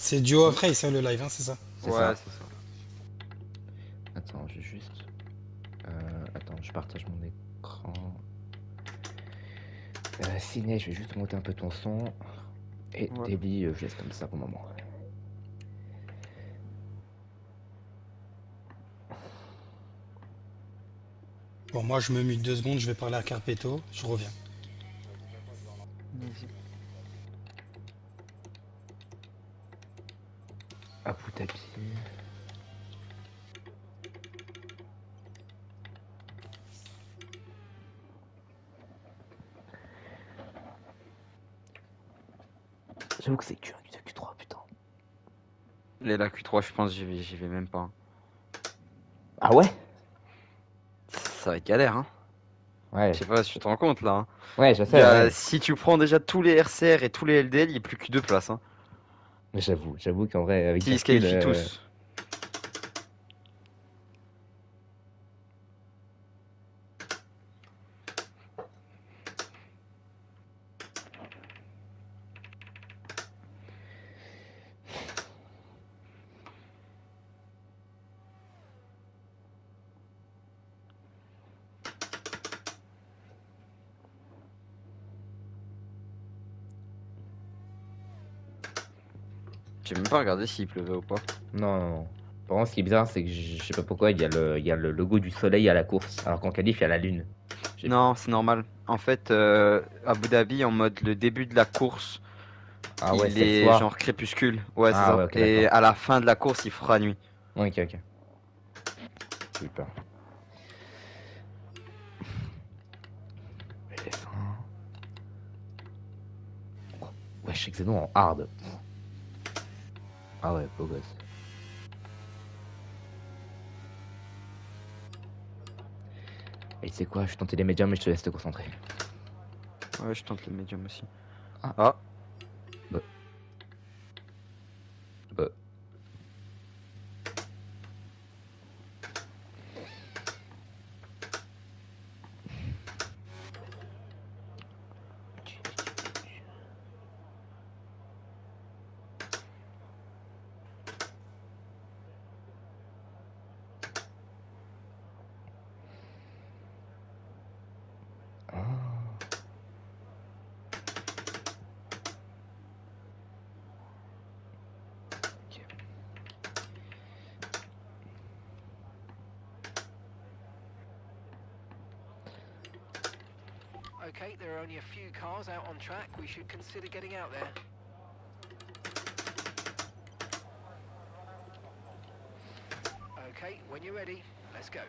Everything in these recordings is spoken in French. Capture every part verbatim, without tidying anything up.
C'est Duo of Race, hein, le live, hein, c'est ça? C'est Ouais, ça. c'est ça. Attends, je vais juste. Euh, attends, je partage mon écran. Euh, Ciné, je vais juste monter un peu ton son. Et Ouais. Daily, euh, je laisse comme ça pour le moment. Bon, moi, je me mute deux secondes, je vais parler à Carpeto, je reviens. Vas-y. Abu Dhabi. J'avoue que c'est Q un, Q deux, Q trois, putain. Et la Q trois, je pense, j'y vais, j'y vais même pas. Ah ouais? Ça va être galère, hein. Ouais. Je sais pas si tu te rends compte là, hein. Ouais, je Il y sais, a- ouais. si tu prends déjà tous les R C R et tous les L D L, il n'y a plus que deux places, hein. Mais j'avoue, j'avoue qu'en vrai, avec du S'ils se recul, qualifient euh, tous. J'ai même pas regardé s'il pleuvait ou pas. non, non, non. Par contre, ce qui est bizarre, c'est que je je sais pas pourquoi, il y a le, il y a le logo du soleil à la course, alors qu'en qualif, il y a la lune. J'ai- Non, c'est normal. En fait, euh, Abu Dhabi, en mode le début de la course, Ah ouais, il c'est le est soir. genre crépuscule. Ouais, c'est Ah ça. ouais, ok, Et d'accord. à la fin de la course, il fera nuit. Ok, ok. J'ai eu peur. F un. Oh, wesh, Xenon en hard. Ah ouais, beau gosse. Et tu sais quoi, je tentais les médiums, mais je te laisse te concentrer. Ouais, je tente le médium aussi. Ah, Ah, bah, bah. Ah, ok. Okay, there are only a few cars out on track. We should consider getting out there. Okay, when you're ready, let's go.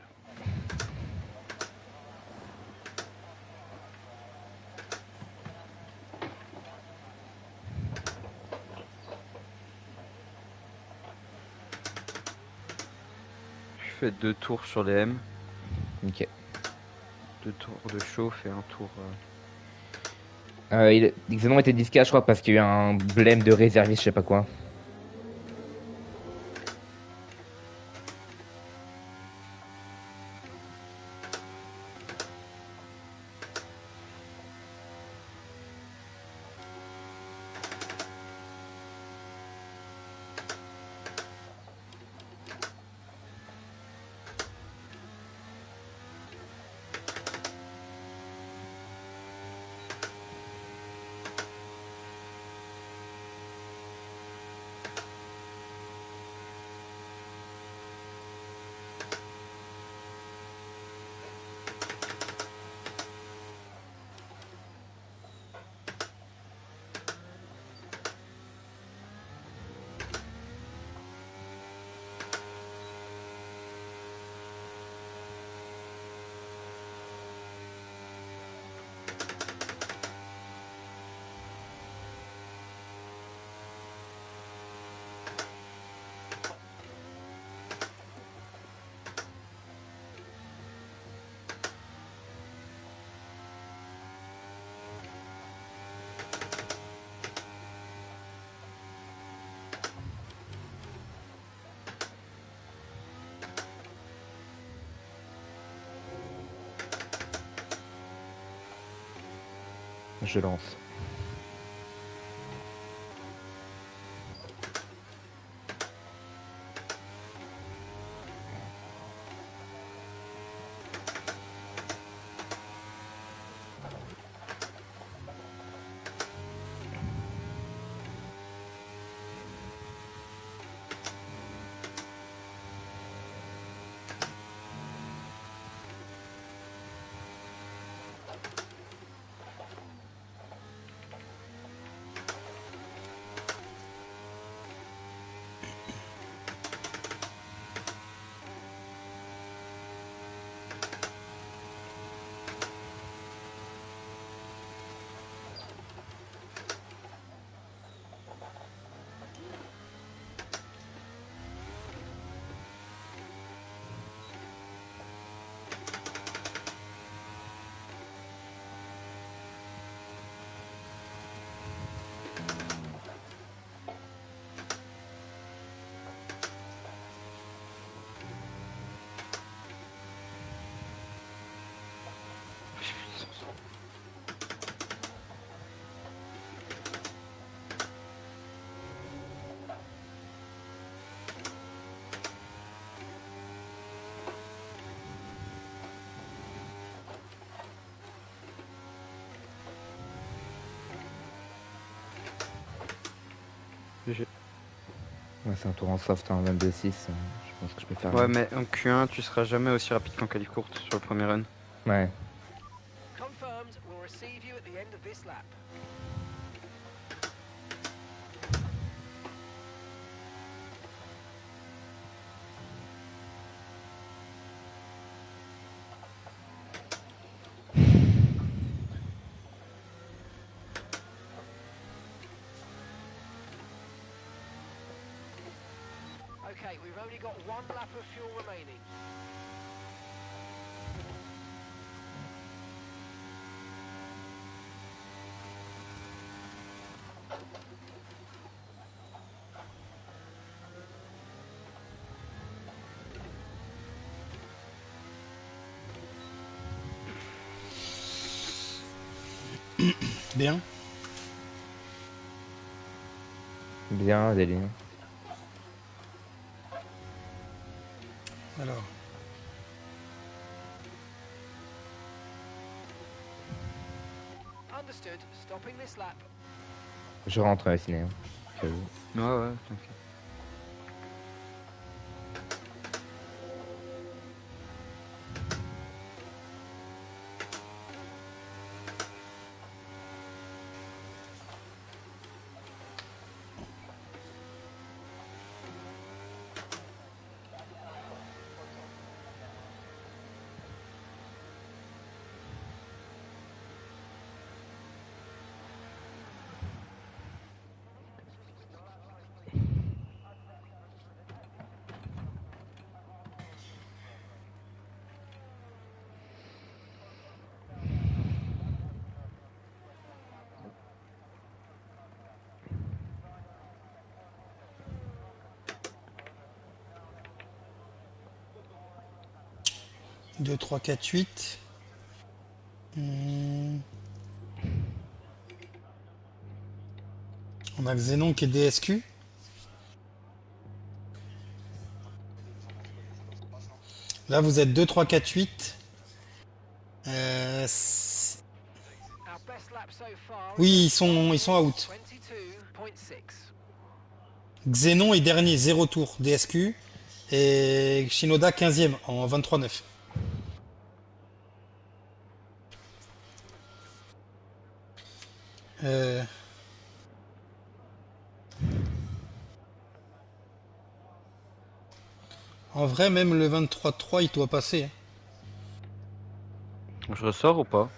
je fais deux tours sur les M. Ok. Deux tours de chauffe et un tour. euh, Euh, il... Xenon était disqué, je crois, parce qu'il y a eu un blême de réserviste, je sais pas quoi. Je lance. Ouais, c'est un tour en soft, hein, vingt-deux six. euh, je pense que je peux faire. Ouais, mais en Q un, tu seras jamais aussi rapide qu'en qualif courte sur le premier run. Ouais. Confirmed. We'll receive you at the end of this lap. Okay, we've only got one lap of fuel remaining. Bien. Bien, Adélie. Alors. Understood. Stopping this lap. Je rentre à ciné. Hein, au cas où. Ouais, ouais, t'inquiète. deux, trois, quatre, huit. Hmm. On a Xenon qui est D S Q. Là, vous êtes deux, trois, quatre, huit. Euh, s- Our best lap so far. is oui, ils sont, ils sont out. twenty-two point six. Xenon est dernier, zéro tour, D S Q. Et Shinoda quinzième en vingt-trois neuf. Euh, en vrai, même le vingt-trois trois, il doit passer. hein. Je ressors ou pas?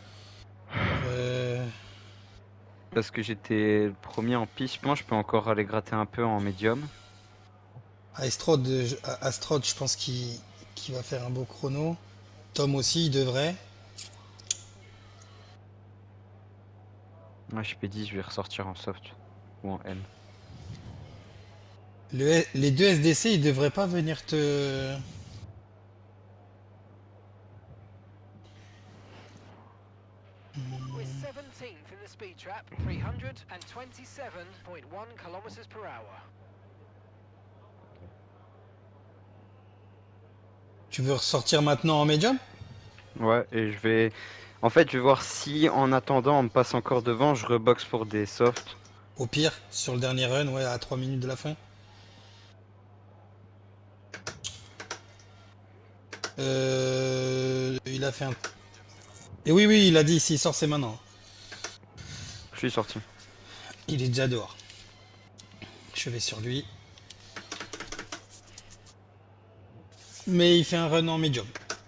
Euh, Parce que j'étais le premier en piste. Moi, je peux encore aller gratter un peu en médium. Astrod, je- Astrod, je pense qu'il qu'il va faire un beau chrono. Tom aussi, il devrait. Ouais, je P dix, je vais ressortir en soft. Ou en N. Le- les deux S D C, ils devraient pas venir te... We're seventeenth in the speed trap, three hundred twenty-seven point one kilometers per hour. Tu veux ressortir maintenant en médium? Ouais, et je vais... En fait, je vais voir si, en attendant, on me passe encore devant, je rebox pour des softs. Au pire, sur le dernier run, ouais, à trois minutes de la fin. Euh, il a fait un... Et oui, oui, il a dit, s'il sort, c'est maintenant. Je suis sorti. Il est déjà dehors. Je vais sur lui. Mais il fait un run en médium.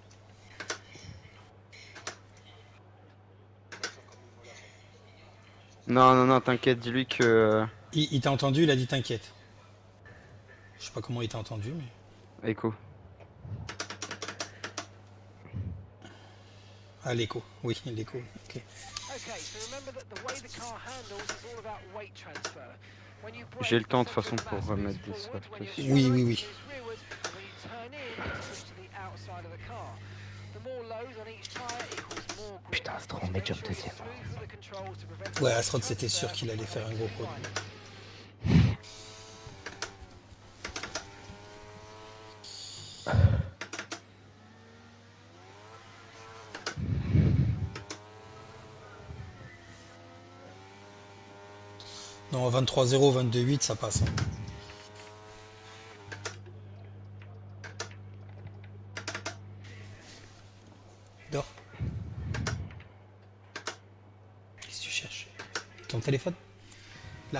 Non, non, non, t'inquiète, dis-lui que... euh, Il, il t'a entendu, il a dit t'inquiète. Je sais pas comment il t'a entendu, mais... Echo. Ah, l'écho. Oui, l'écho. Ok. Okay, so remember that the way the car handles is all about weight transfer. When you J'ai brake, le the temps de toute centre façon of pour mass remettre moves des forward. softs When you aussi. Oui, oui, accelerate, oui. it moves rearward, and when you turn in, it's pushed to the outside of the car. The more loads on each tire equals more grip. Putain, c'est trop So en make médium sure you're deuxième. smooth with the controls to prevent Ouais, weight Astrod, c'était sûr transfer qu'il allait faire un gros and chrono. final. Non, vingt-trois zéro, vingt-deux huit, ça passe. hein. cherches? Ton téléphone? Là.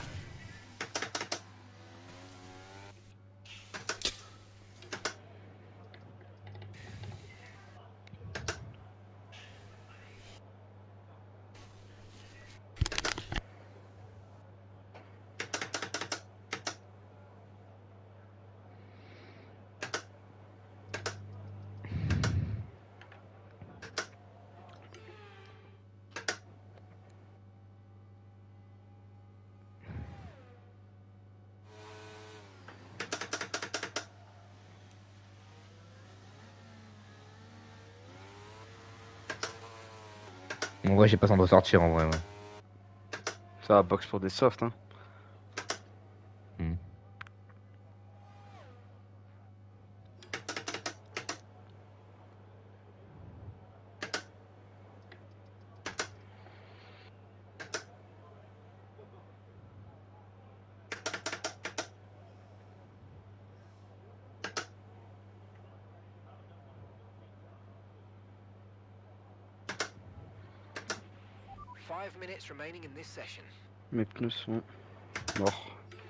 En vrai, j'ai pas besoin de ressortir en vrai. Ouais. Ça va box pour des softs, hein. Hmm. Five minutes remaining in this session. Mes pneus sont morts.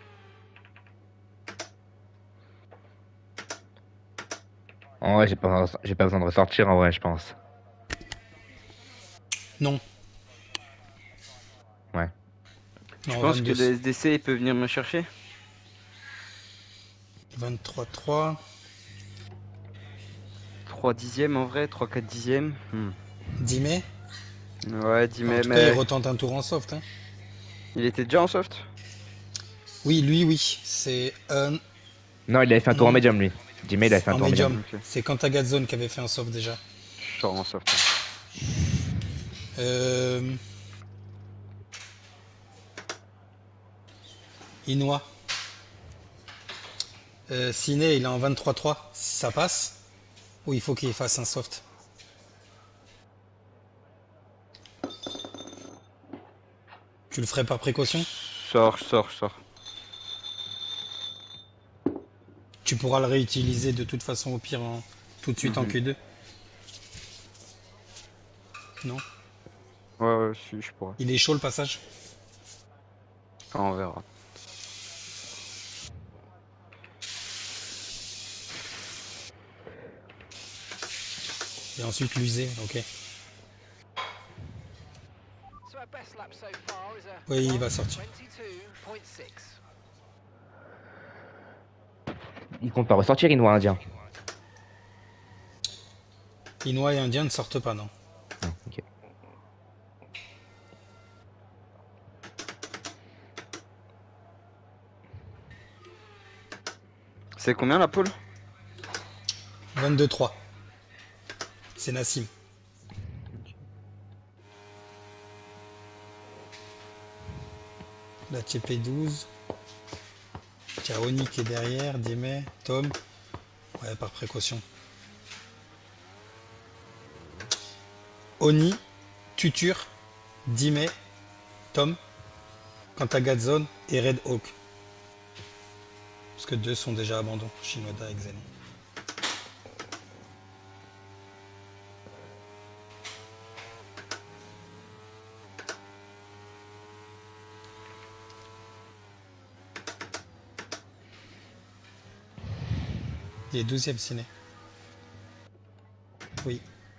En vrai, j'ai pas, besoin de- j'ai pas besoin de ressortir en vrai, je pense. Non. Ouais. Tu Non, penses que vingt-deux. le S D C il peut venir me chercher? vingt-trois trois. trois dixièmes en vrai, trois quatre dixièmes. Hmm. dix mai. Ouais, dix En mai, tout cas, il mais retente un tour en soft. Hein. il était déjà en soft? Oui, lui, oui. C'est un. Non, il avait fait un tour en Non, médium lui. Jimmy, il avait fait un en tour en médium. médium. Ok, C'est Cantagazone qui avait fait un soft déjà. je sors en soft. Euh... Inoue. Euh, Ciné, il est en vingt-trois trois. Ça passe? Ou il faut qu'il fasse un soft? Tu le ferais par précaution? Sors, sors, sors. Tu pourras le réutiliser de toute façon au pire en... tout de suite en Mhm. Q deux. Non? Ouais, ouais, si, je pourrais. Il est chaud le passage? Enfin, on verra. Et ensuite l'user, ok. So our best lap so far is a Oui, il va sortir. one twenty-two point six. Il compte pas ressortir, Inoue indien. Inoue et Indien ne sortent pas, non. Non, ok. C'est combien la poule? vingt-deux trois. C'est Nassim. La T P douze. Tiens, Oni qui est derrière, Dime, Tom. Ouais, par précaution. Oni, Tutur, Dime, Tom, Kantagazone et Red Hawk. Parce que deux sont déjà abandons, Shinoda et Xenon. Il est douzième ciné. Oui.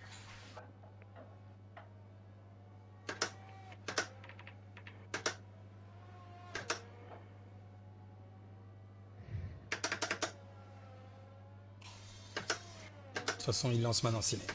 De toute façon, il lance maintenant ciné.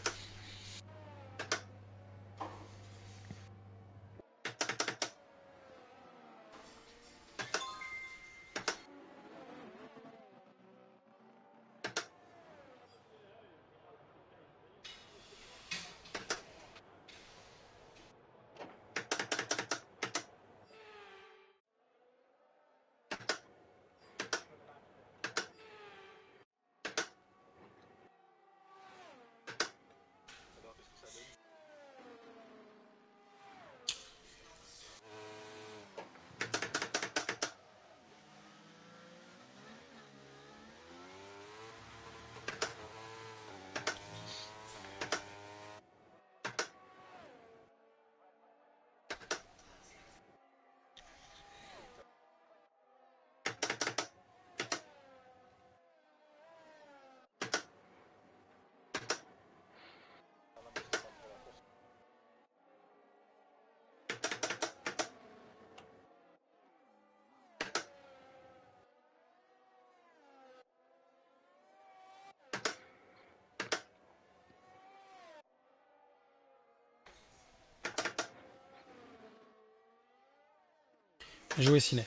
Jouez ciné.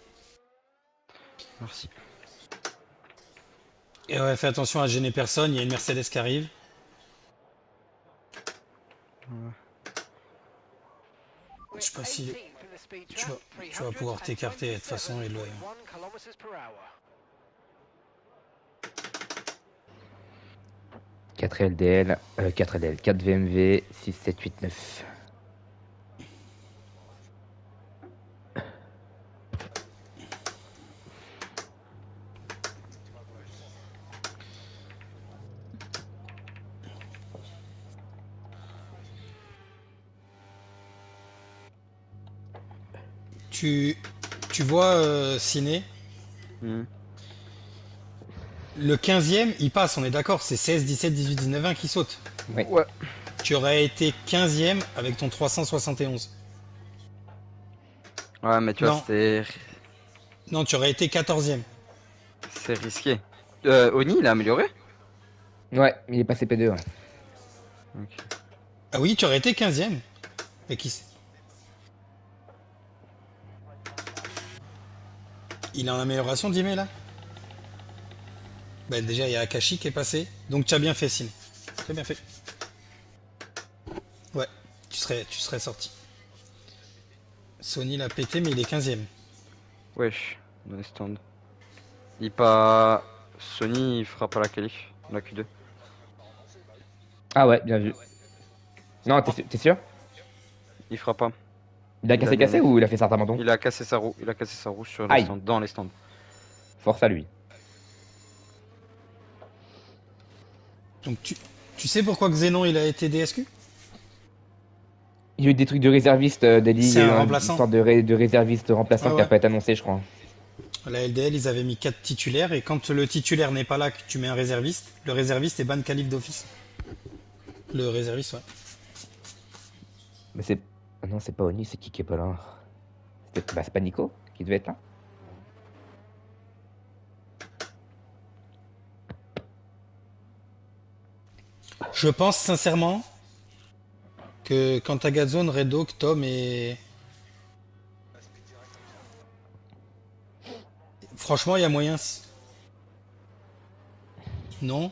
Merci. Et ouais, fais attention à gêner personne, il y a une Mercedes qui arrive. We're Je sais pas si eighteenth in the speed tu trap, vas, tu vas pouvoir t'écarter de toute façon et le... three hundred twenty-seven point one kilometers per hour. quatre L D L, euh, quatre L D L, quatre V M V, six, sept, huit, neuf. Tu, tu vois, euh, Ciné, Hmm. le quinzième, il passe, on est d'accord, c'est seize, dix-sept, dix-huit, dix-neuf, vingt qui sautent. Oui. Ouais. Tu aurais été quinzième avec ton trois cent soixante et onze. Ouais, mais tu vois, Non, c'était non, tu aurais été quatorzième. c'est risqué. Euh, Oni, il a amélioré? Ouais, il est passé P deux. Ouais. Ok. Ah oui, tu aurais été quinzième. Mais qui s- Il est en amélioration, Dimé, là? Ben déjà, il y a Akashi qui est passé. Donc tu as bien fait, Ciné. Très bien fait. Ouais, tu serais, tu serais sorti. Sony l'a pété, mais il est quinzième. Wesh, dans les stands. Il pas. Sony, il fera pas la qualif, la Q deux. Ah ouais, bien vu. Non, t'es su- t'es sûr? Il fera pas. Il a Il a cassé cassé D N F. ou il a fait certains abandons? Il a cassé sa roue. Il a cassé sa roue sur les Aïe, stands, dans les stands. force à lui. Donc tu, tu sais pourquoi Xenon il a été D S Q? Il y a eu des trucs de réservistes, euh, Deli, il C'est y a eu un un- une remplaçant. sorte de, ré- de réserviste remplaçant Ouais, qui n'a ouais. pas été annoncé, je crois. La L D L, ils avaient mis quatre titulaires et quand le titulaire n'est pas là, que tu mets un réserviste, le réserviste est ban qualif d'office. Le réserviste, ouais. Mais c'est. Ah non, c'est pas Oni, c'est qui qui est pas là? C'était- Bah, c'est pas Nico qui devait être là? Je pense sincèrement que quand t'as Gadzone, Red Hawk, Tom et... Franchement, il y a moyen... Non?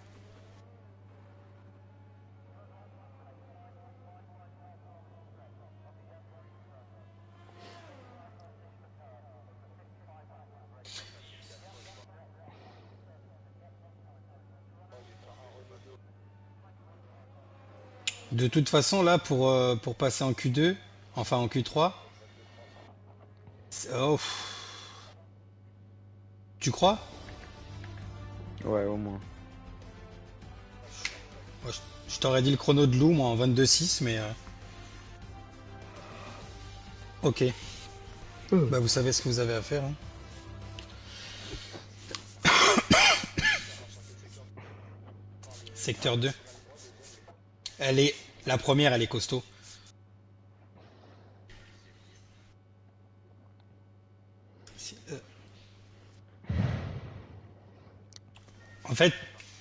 De toute façon, là, pour, euh, pour passer en Q deux, enfin en Q trois... c'est- oh, pff. Tu crois? Ouais, au moins. Moi, je je t'aurais dit le chrono de Lou, moi, en vingt-deux six, mais... euh, Ok. Bah, vous savez ce que vous avez à faire, hein. Secteur deux. Elle est... La première, elle est costaud. Si- euh, En fait,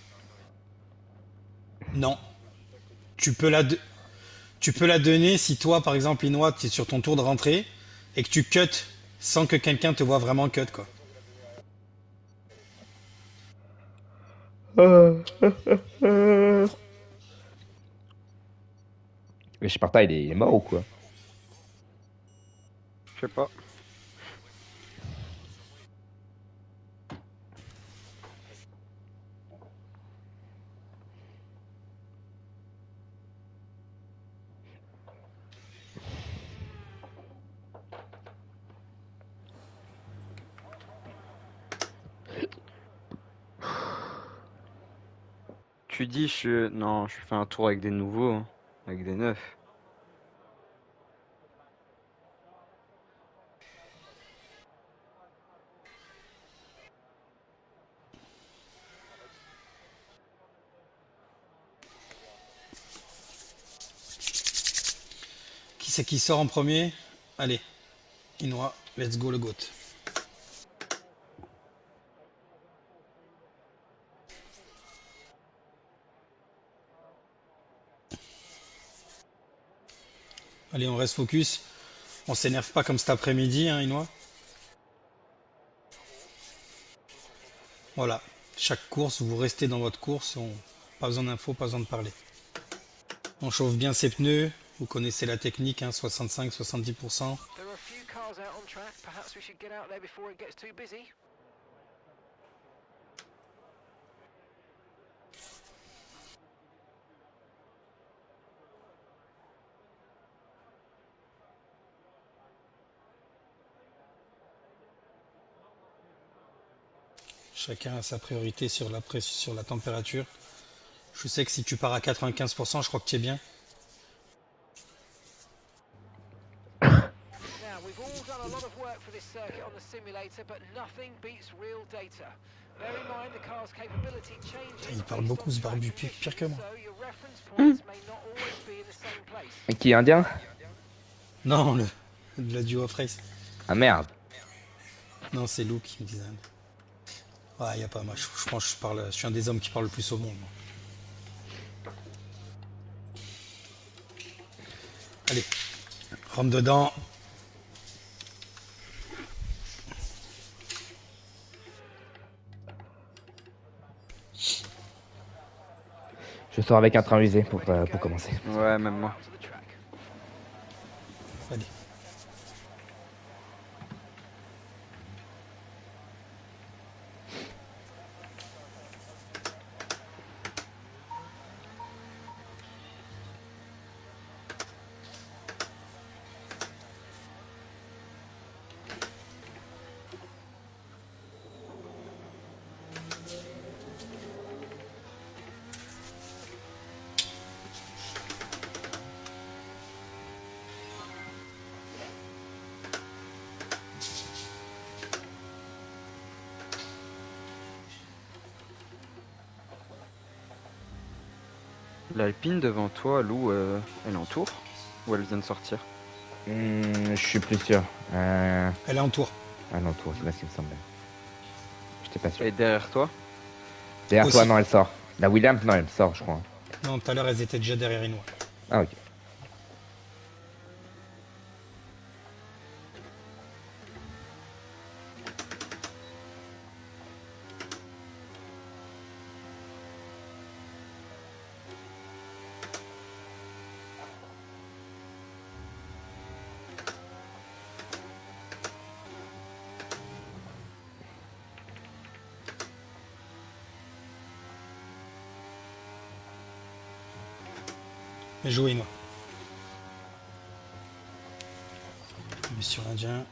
non. Tu peux la, de- tu peux la donner si toi, par exemple, Inoa, tu es sur ton tour de rentrée et que tu cut sans que quelqu'un te voit vraiment cut, quoi. Mais Sparta, il est, il est mort ou quoi? Je sais pas. Tu dis, je. Non, je fais un tour avec des nouveaux, hein, avec des neufs. Qui c'est qui sort en premier? Allez, Inoa, let's go le goat. Allez, on reste focus. On s'énerve pas comme cet après-midi, hein, Inoa. Voilà. Chaque course, vous restez dans votre course. On... Pas besoin d'infos, pas besoin de parler. On chauffe bien ses pneus. Vous connaissez la technique, hein, soixante-cinq à soixante-dix pour cent. There are a few cars out on track. Perhaps we should get out there before it gets too busy. Chacun a sa priorité sur la, press- sur la température. Je sais que si tu pars à quatre-vingt-quinze pour cent, je crois que tu es bien. Now, we've all done a lot of work for this circuit on the simulator, but nothing beats real data. Bear in mind the car's capability changes. Il parle based beaucoup, on ce track barbu, pire, pire que conditions, moi. so your reference points may not always be in the same place. Et qui est indien? Non, le, le duo race. Ah merde. Non, c'est Lou qui me disait. Ouais, y a pas moi. Je, je pense que je parle. Je suis un des hommes qui parle le plus au monde. moi. Allez, rentre dedans. Je sors avec un train usé pour, euh, pour commencer. Ouais, même moi. To the track. Allez. L'Alpine devant toi, Lou, euh, elle est en tour? Ou elle vient de sortir? Hmm, je suis plus sûr. Euh... Elle est en tour. Ah non, tour, c'est bien ce qui me semblait. J'étais pas sûr. Et derrière toi? Derrière Aussi. toi, non, elle sort. La Williams, non, elle sort, je crois. Non, tout à l'heure, elles étaient déjà derrière Inoa. Ah ok. Mais jouez Inoa. Monsieur l'Indien.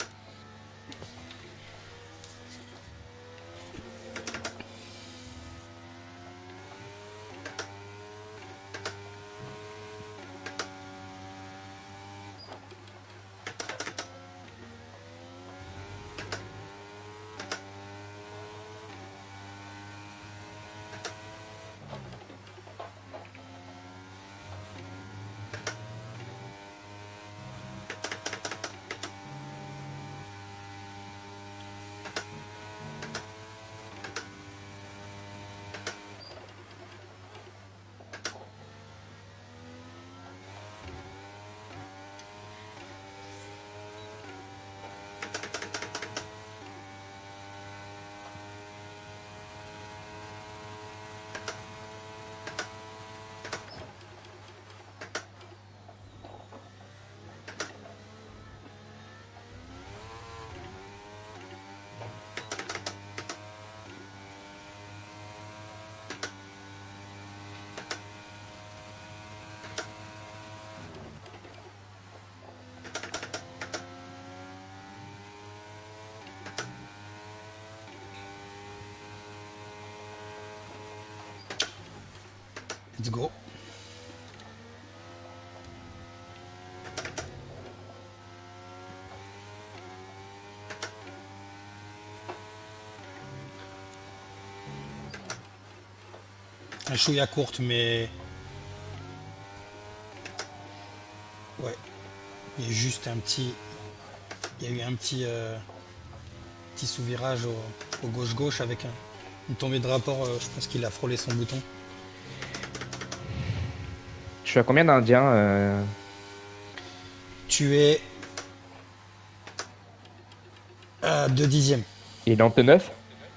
Let's go. Un chouïa courte, mais... Ouais. Il y a juste un petit... Il y a eu un petit... euh, petit sous-virage au, au gauche-gauche avec un- une tombée de rapport. euh, je pense qu'il a frôlé son bouton. Je suis à combien d'Indiens euh... Tu es à deux dixièmes. Et il est en pneu neuf?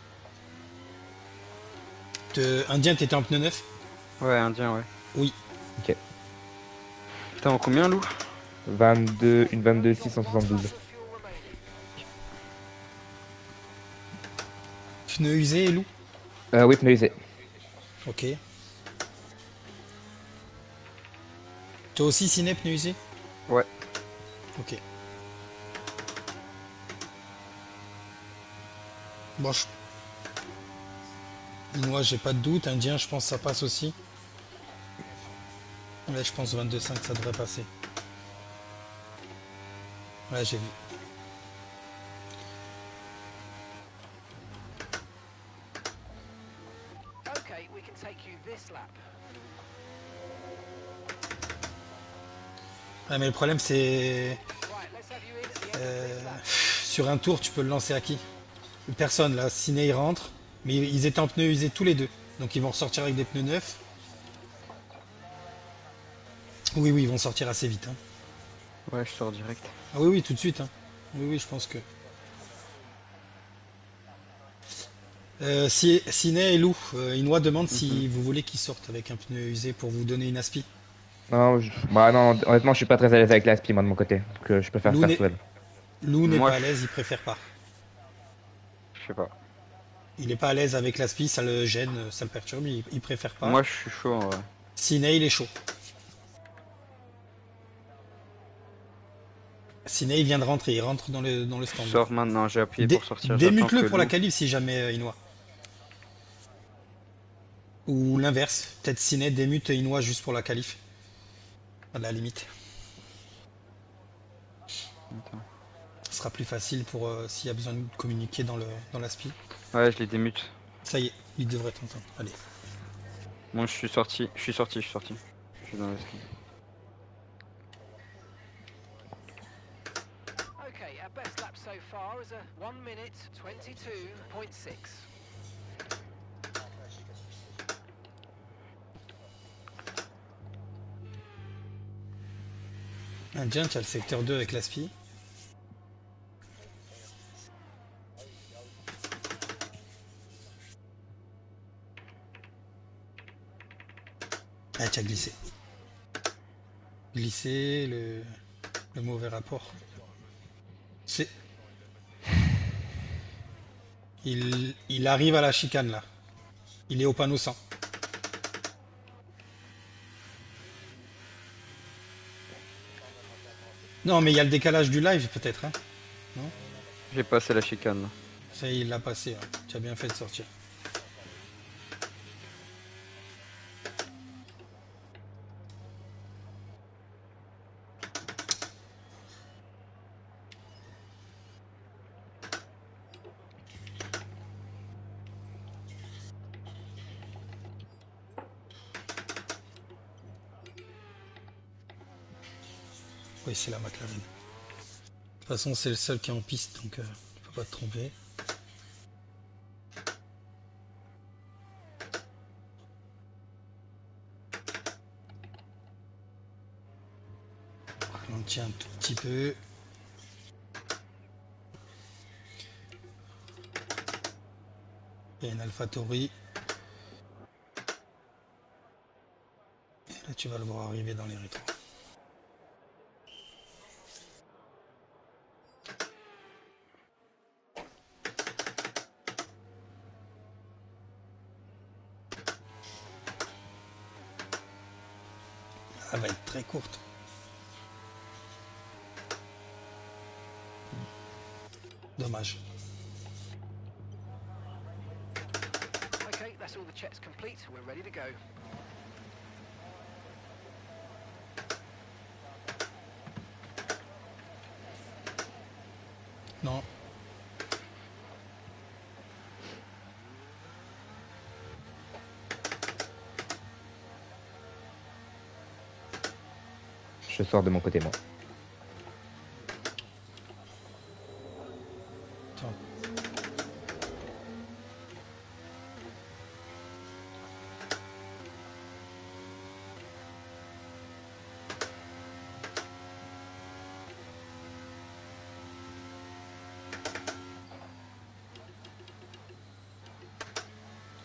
Te- Indien, t'étais en pneu neuf? Ouais, indien, ouais. Oui. Ok. T'es en combien, Lou? vingt-deux, une You've only vingt-deux got six cent one soixante-douze. lap of fuel remaining. Pneu usé, Elou? Euh, oui, pneu usé. Ok. Toi aussi, Ciné, pneu usé? Ouais. Ok. Bon, je... Moi, j'ai pas de doute. Indien, je pense que ça passe aussi. Ouais, je pense vingt-deux cinq, ça devrait passer. Ouais, j'ai vu. Okay, we can take you this lap. Ouais, mais le problème, c'est... Right, let's have you in at the end of euh, this lap. Sur un tour, tu peux le lancer à qui? Personne, là. Ciné, il rentre. Mais ils étaient en pneus usés tous les deux. Donc, ils vont ressortir avec des pneus neufs. Oui, oui, ils vont sortir assez vite, hein. Ouais, je sors direct. Ah oui, oui, tout de suite, hein. Oui, oui, je pense que... Euh, si, Ciné et Lou, euh, Inoue demande Mhm. si vous voulez qu'ils sortent avec un pneu usé pour vous donner une aspi. Non, je- bah non, honnêtement, je suis pas très à l'aise avec l'aspi, moi, de mon côté. Donc, euh, je préfère Lou faire n'est seul. Lou n'est Moi, pas à je l'aise, il préfère pas. je sais pas. Il est pas à l'aise avec l'aspi, ça le gêne, ça le perturbe, il, il préfère pas. Moi, je suis chaud, en vrai. Ciné, il est chaud. Ciné, il vient de rentrer, il rentre dans le, dans le Je stand. sors maintenant, j'ai appuyé Dé- pour sortir. J'attends Démute-le que pour la Lou. qualif si jamais euh, Inoue. Ou l'inverse, peut-être Ciné démute Inoue juste pour la qualif. À la limite. Attends. Ce sera plus facile pour euh, s'il y a besoin de communiquer dans le dans l'aspi. Ouais, je les démute. Ça y est, il devrait t'entendre. Allez. Bon, je suis sorti. Je suis sorti, je suis sorti. Je suis dans le ski. Okay, our best lap so far is a one minute twenty-two point six. Indien, tu as le secteur deux avec l'aspi. Ah, tu as glissé. Glissé, le, le mauvais rapport. C'est. Il, il arrive à la chicane là. Il est au panneau cent. Non, mais il y a le décalage du live peut-être, hein. Non? J'ai passé la chicane. Ça y est, il l'a passé, hein. Tu as bien fait de sortir. Oui, c'est la McLaren. De toute façon, c'est le seul qui est en piste, donc euh, tu peux pas te tromper. On tient un tout petit peu. Il y a une AlphaTauri. Et là, tu vas le voir arriver dans les rétros. Elle va être très courte. Dommage. Okay, that's all the checks complete. We're ready to go. Non. Je sors de mon côté, moi. Attends.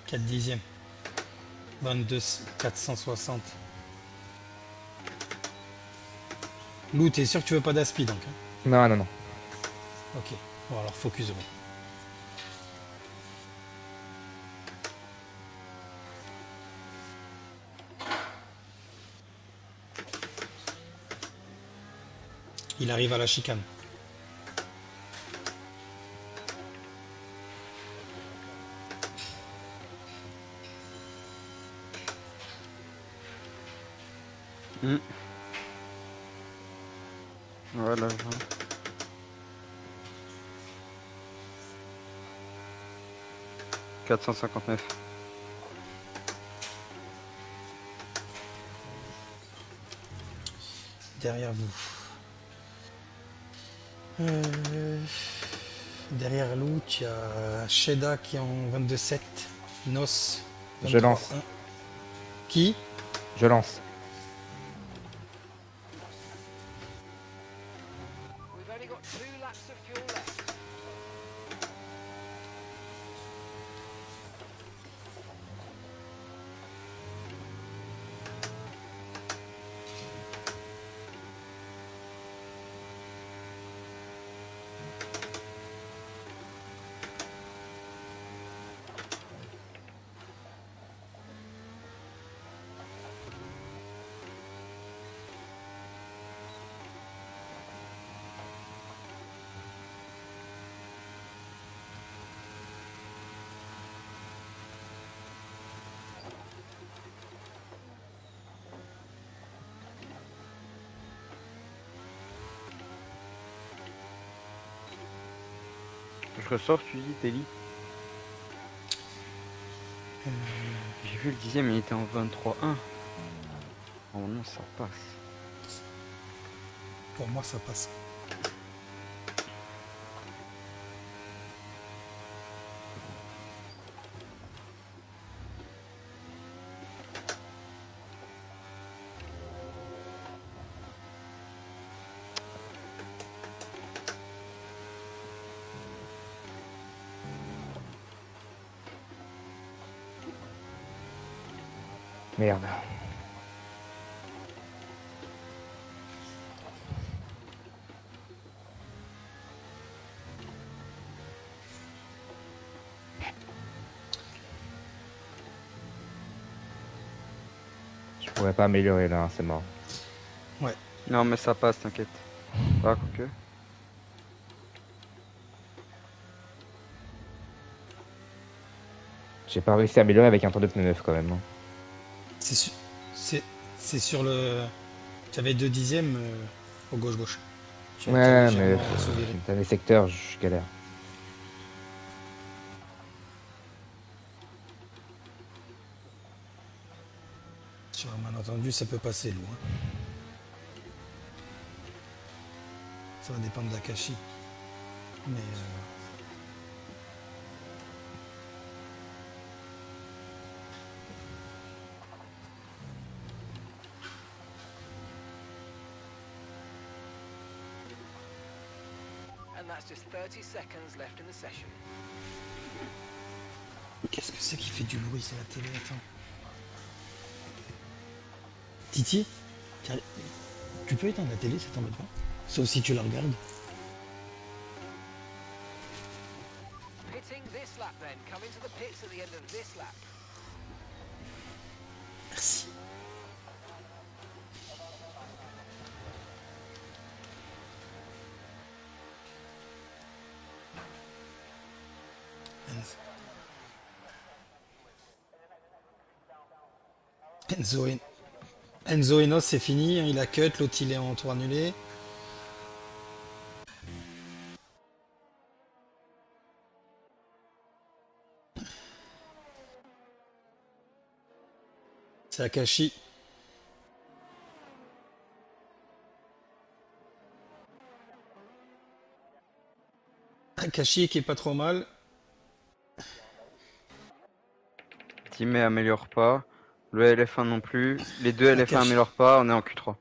quatre dixièmes. vingt-deux quatre cent soixante. Lou, t'es sûr que tu veux pas d'aspi donc hein? Non, non, non. Ok. Bon alors focus. Bon. Il arrive à la chicane. Hmm. Voilà. je vois. quatre cent cinquante-neuf. Derrière vous. Euh, derrière Lou, tu as Sheda qui est en vingt-deux sept. Nos. Je lance. un. Qui? Je lance. We've only got two laps of fuel left. Je ressors, tu dis, Telly. Euh, J'ai vu le dixième, il était en vingt-trois un. Oh non, ça passe. Pour moi, ça passe. Merde. Je pourrais pas améliorer là, hein, c'est mort. Non, mais ça passe, t'inquiète. Ah, quoique. J'ai pas réussi à améliorer avec un temps de pneu neuf quand même. hein. C'est su- c'est c'est sur le. Tu avais deux dixièmes euh, au gauche-gauche. Tu as été Ouais, mais légèrement pff, sous-viré. dans les secteurs, je galère. Sur un malentendu, ça peut passer loin. Ça va dépendre d'Akashi. Mais. euh, And that's just thirty seconds left in the session. Qu'est-ce que c'est qui fait du bruit? C'est la télé, attends. Titi, tiens, tu peux éteindre la télé, ça t'embête pas? Sauf si tu la regardes. Pitting this lap then. Come into the pits at the end of this lap. Merci. Enzo, En- Enzo Enos, c'est fini, hein, il a cut, l'autre il est en tour annulé. C'est Akashi. Akashi qui est pas trop mal. Timé améliore pas. Le L F un non plus. Les deux L F un Akashi. améliorent pas, on est en Q trois.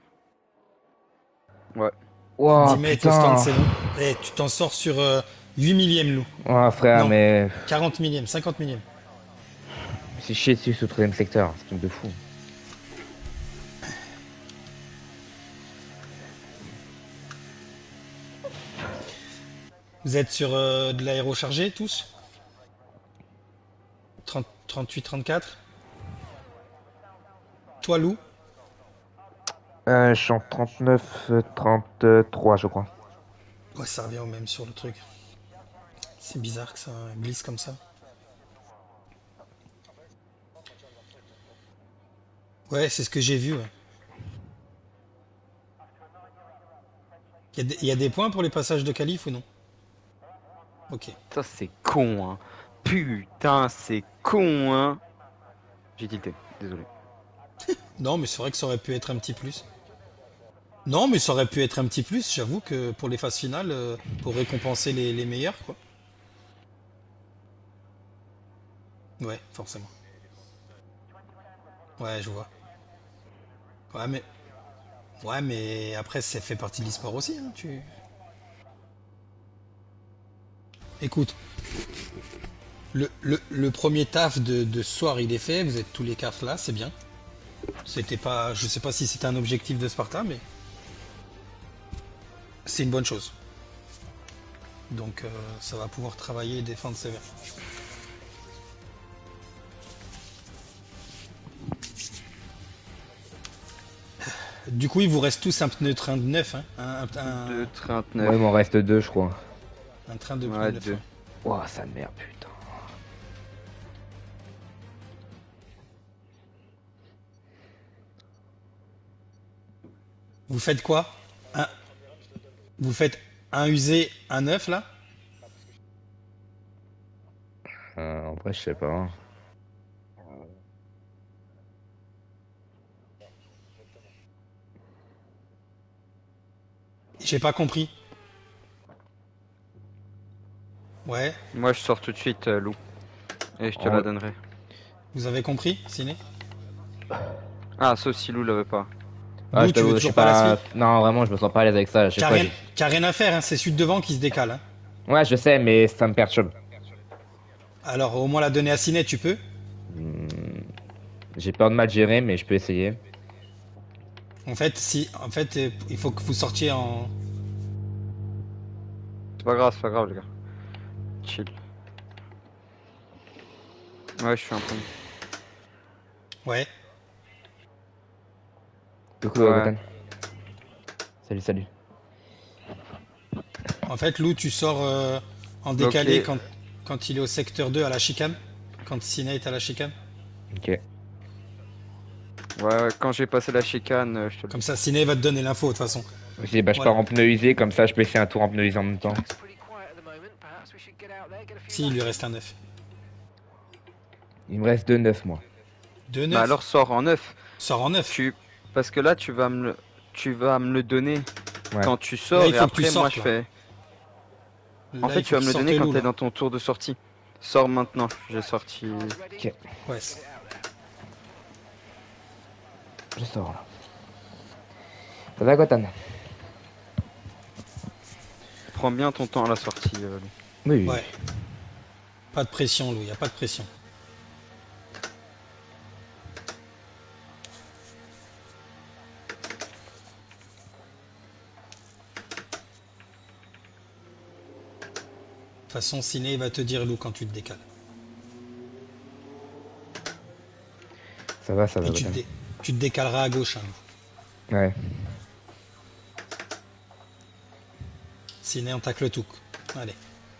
Ouais. Wow, dix mètres au stand, putain. c'est bon. Eh, tu t'en sors sur euh, huit millièmes, Lou. Ouais, frère, Non. mais quarante millièmes, cinquante millièmes. C'est chier dessus ce troisième secteur, c'est un truc de fou. Vous êtes sur euh, de l'aéro chargé tous? trente, trente-huit, trente-quatre. Toi, Lou? Euh, je suis en trente-neuf, trente-trois, je crois. Ouais, ça revient au même sur le truc. C'est bizarre que ça glisse comme ça. Ouais, c'est ce que j'ai vu. Ouais. Il y, a des- il y a des points pour les passages de qualif ou non? Ok. Ça, c'est con, hein. Putain, c'est con, hein. J'ai tilté, désolé. Non, mais c'est vrai que ça aurait pu être un petit plus. Non, mais ça aurait pu être un petit plus. J'avoue que pour les phases finales, euh, pour récompenser les, les meilleurs, quoi. Ouais, forcément. Ouais, je vois. Ouais, mais ouais, mais après, ça fait partie de l'e-sport aussi, hein, tu... Écoute, le, le, le premier taf de, de ce soir, il est fait. Vous êtes tous les quatre là, c'est bien. C'était pas, je sais pas si c'était un objectif de Sparta, mais c'est une bonne chose. Donc, euh, ça va pouvoir travailler et défendre sévère. Du coup, il vous reste tous un pneu train de neuf, hein, un, un, deux un, trente-neuf. Moi, il m'en reste deux, je crois. un train de pneu Ouais, neuf. deux. hein. Ouah, sa mère, putain. Vous faites quoi? un, Vous faites un usé, un neuf là? Euh, en vrai, je sais pas. J'ai pas compris. Ouais, Moi, je sors tout de suite, euh, Lou. Et je te En- la donnerai. vous avez compris, Ciné? Ah, sauf si Lou l'avait pas. Ah, Lou, je tu veux t'avoue, je suis toujours pas la pas. suite? Non, vraiment, je me sens pas à l'aise avec ça. À chaque Qu'a fois, rien, j'ai- qu'a rien à faire, hein, c'est celui de devant qui se décale. Hein. Ouais, je sais, mais ça me perturbe. Alors, au moins la donner à Ciné, tu peux? Hmm, J'ai peur de mal gérer, mais je peux essayer. En fait, si, en fait, euh, il faut que vous sortiez en. C'est pas grave, c'est pas grave, les gars. Chill. Ouais, je suis un premier. Ouais. Coucou, Ouais. Gotan. Salut, salut. En fait, Lou, tu sors euh, en décalé Bloqué. quand, quand il est au secteur deux à la chicane. Quand Ciné est à la chicane. Ok. Ouais, ouais, quand j'ai passé la chicane, euh, je te le Comme dis. ça, Ciné va te donner l'info de toute façon. Ok, bah je Voilà. pars en pneu usé, comme ça je peux essayer un tour en pneu usé en même temps. Track's pretty quiet at the moment. Perhaps we should get out there, get a few Si, il lui laps reste in. un neuf. Il me reste deux neuf moi. deux Bah neuf. alors, sors en neuf. Sors en neuf. Tu... Parce que là, tu vas me le... Tu vas me le donner Ouais. quand tu Là, sors il et faut que tu après, moi, sortes je là. fais... En Là, fait, il tu faut vas que me tu le sortes donner quand Lou t'es là. dans ton tour de sortie. Sors maintenant, j'ai sorti... Cars ready. Ok, Ouais. Let's get out there. je sors là. Ça va, Gotan? Prends bien ton temps à la sortie, euh, Lou. Oui, oui. Ouais. Pas de pression, Lou. Y a pas de pression. De toute façon, Ciné il va te dire Lou quand tu te décales. Ça va, ça va, Et tu te, Gotan. dé- tu te décaleras à gauche, hein, Lou. Ouais. Ciné, on tacle le tout. Allez.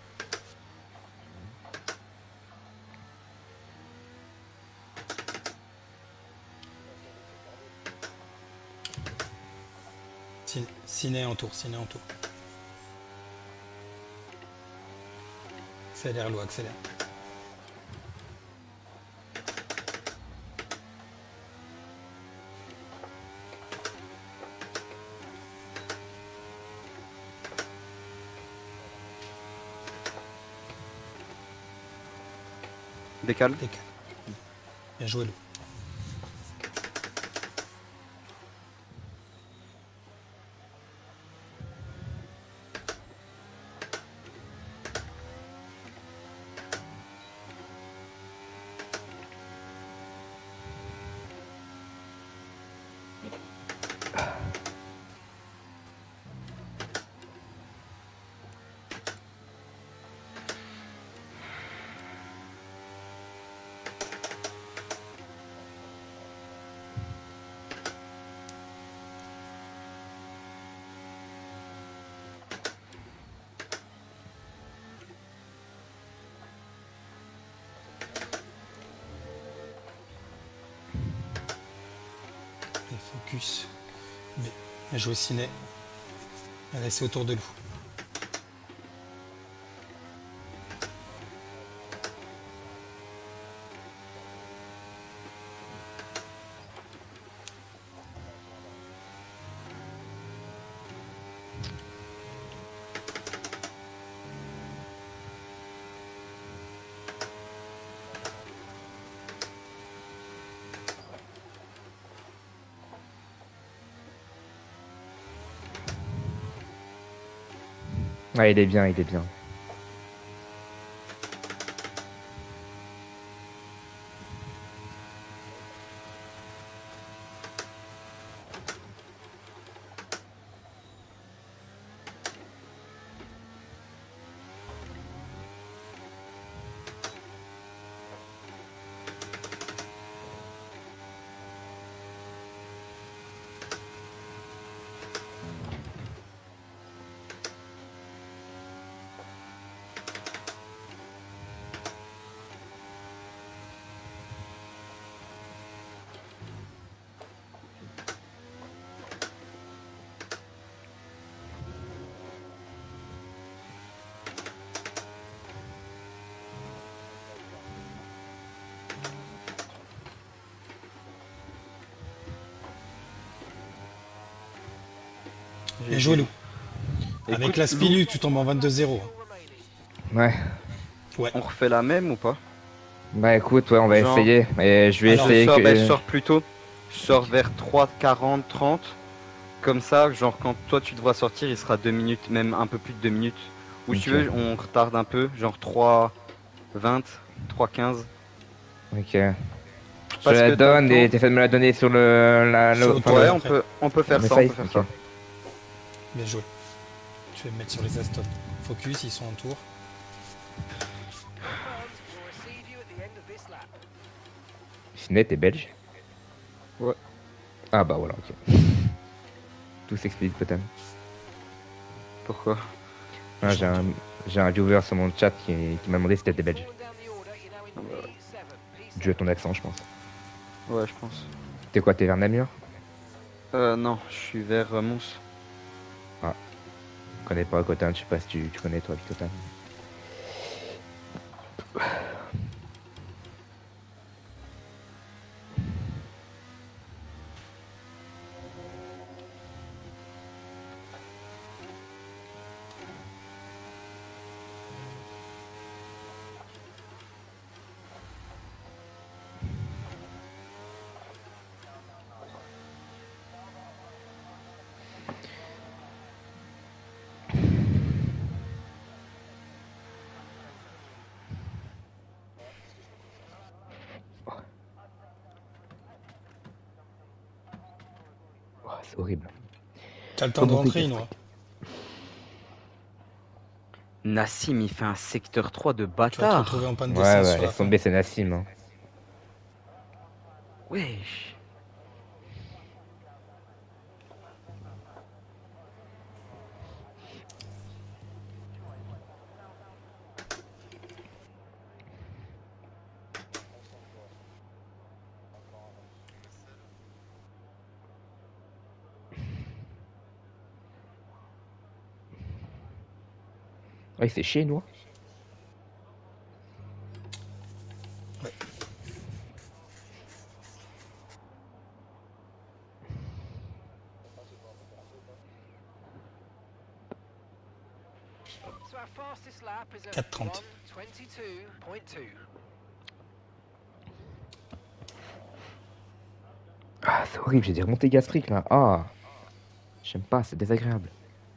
Ciné, Ciné en tour, Ciné en tour. Accélère, Lou, accélère. Décale. Décale. Bien joué, Lou. focus. Bien, bien joué Ciné. Allez, c'est au tour de Lou. Ouais, il est bien, il est bien. Bien joué Lou. Écoute, Avec la Lou, Spilu, tu tombes en vingt-deux zéro. Ouais. Ouais. on refait la même ou pas? Bah écoute, ouais, on va Genre, essayer. Et je vais alors, Je essayer sors, que. bah, je sors plus tôt. Je sors vers trois quarante, trente. Comme ça, genre quand toi tu devras sortir, il sera deux minutes, même un peu plus de deux minutes. Ou si tu Ok. veux, on retarde un peu, genre trois vingt, trois quinze. Ok. Je te Parce la que t'as le donne et temps. t'essaies de me la donner sur le. La, Sur le- le enfin, tour, Ouais, le- on après. peut, on peut faire le ça, on peut message, faire ok. ça. Bien joué. Je vais me mettre sur les Aston. Focus, ils sont en tour. Confirmed, we'll receive you at the end of this lap. Ciné, t'es belge? Ouais. Ah bah voilà, ok. Tout s'explique peut-être. Pourquoi? Ah, j'ai un, j'ai un viewer sur mon chat qui, qui m'a demandé si t'étais belge. Falling down the order, you're now in P seven. P Dû à seven. ton accent, je pense. Ouais, je pense. T'es quoi, t'es vers Namur? Euh, non, je suis vers euh, Mons. Je connais pas Cotin, je sais pas si tu, tu connais toi, Cotin. Oh, c'est horrible. T'as le temps de Comment rentrer, t'es Inoa. Nassim, il fait un secteur trois de Tu vas te bâtard. retrouver en panne Ouais, d'essence ouais, sur la laisse fin. tomber, c'est Nassim. Hein. Wesh. Ouais, c'est chez nous. Ouais. So our fastest lap is a quatre trente. one twenty-two point two. Ah, c'est horrible, j'ai des remontées gastriques là. Ah, j'aime pas, c'est désagréable.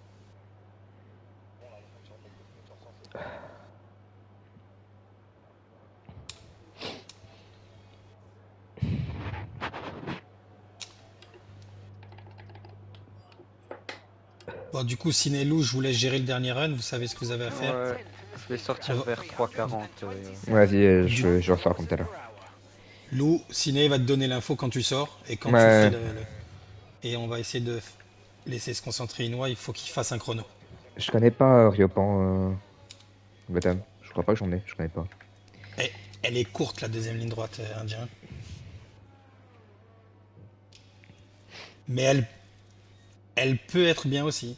Bon, du coup, Ciné Lou, je vous laisse gérer le dernier run. Vous savez ce que vous avez à faire. Ouais, je vais sortir vers trois quarante. euh. Vas-y, euh, Du- je, je ressors comme tout à l'heure. Lou, Ciné va te donner l'info quand tu sors. Et quand tu Ouais. fais le, le- Et on va essayer de f- laisser se concentrer Inoa. Il faut qu'il fasse un chrono. Je connais pas euh, Riopan euh... Gotham. Je crois pas que j'en ai, je connais pas. Et elle est courte, la deuxième ligne droite euh, indien. Mais elle, elle peut être bien aussi.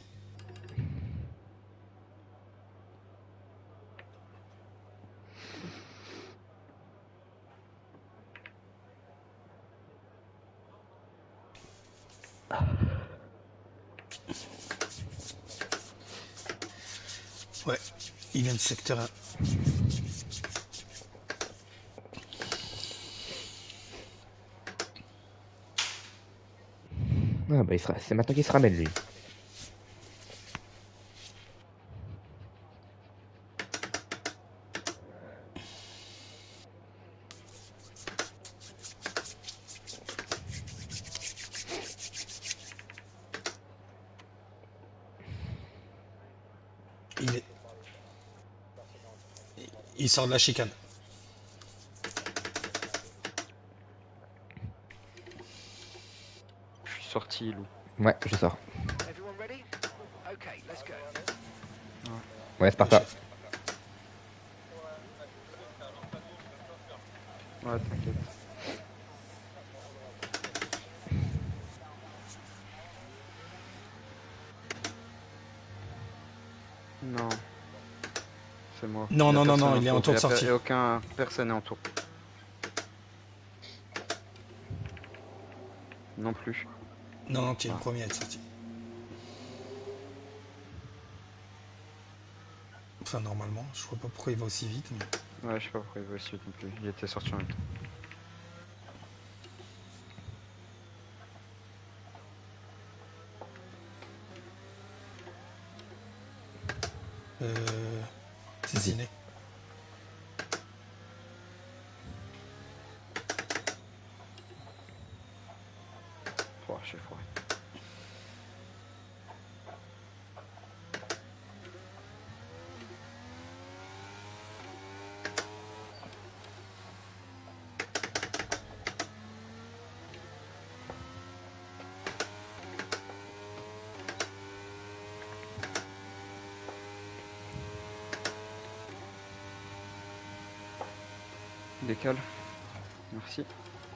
Ouais, il vient de secteur un. Ah bah il sera... c'est maintenant qu'il se ramène lui. Il, est... il sort de la chicane. Je suis sorti, Lou. Ouais, je sors. Everyone ready? Okay, let's go. Ouais, Sparta. Chef. Ouais, t'inquiète. Non. C'est moi. Non, Y a non, non, personne non, il est en tour de Y a per- sortie. y a aucun... Personne n'est en tour. Non plus. Non, non, tu es le Ah. premier à être sorti. Enfin, normalement, je vois pas pourquoi il va aussi vite. Mais... Ouais, je sais pas pourquoi il va aussi vite non plus. Il était sorti en même temps. Euh... C'est ciné. Oh, j'ai foiré. Décale. Merci.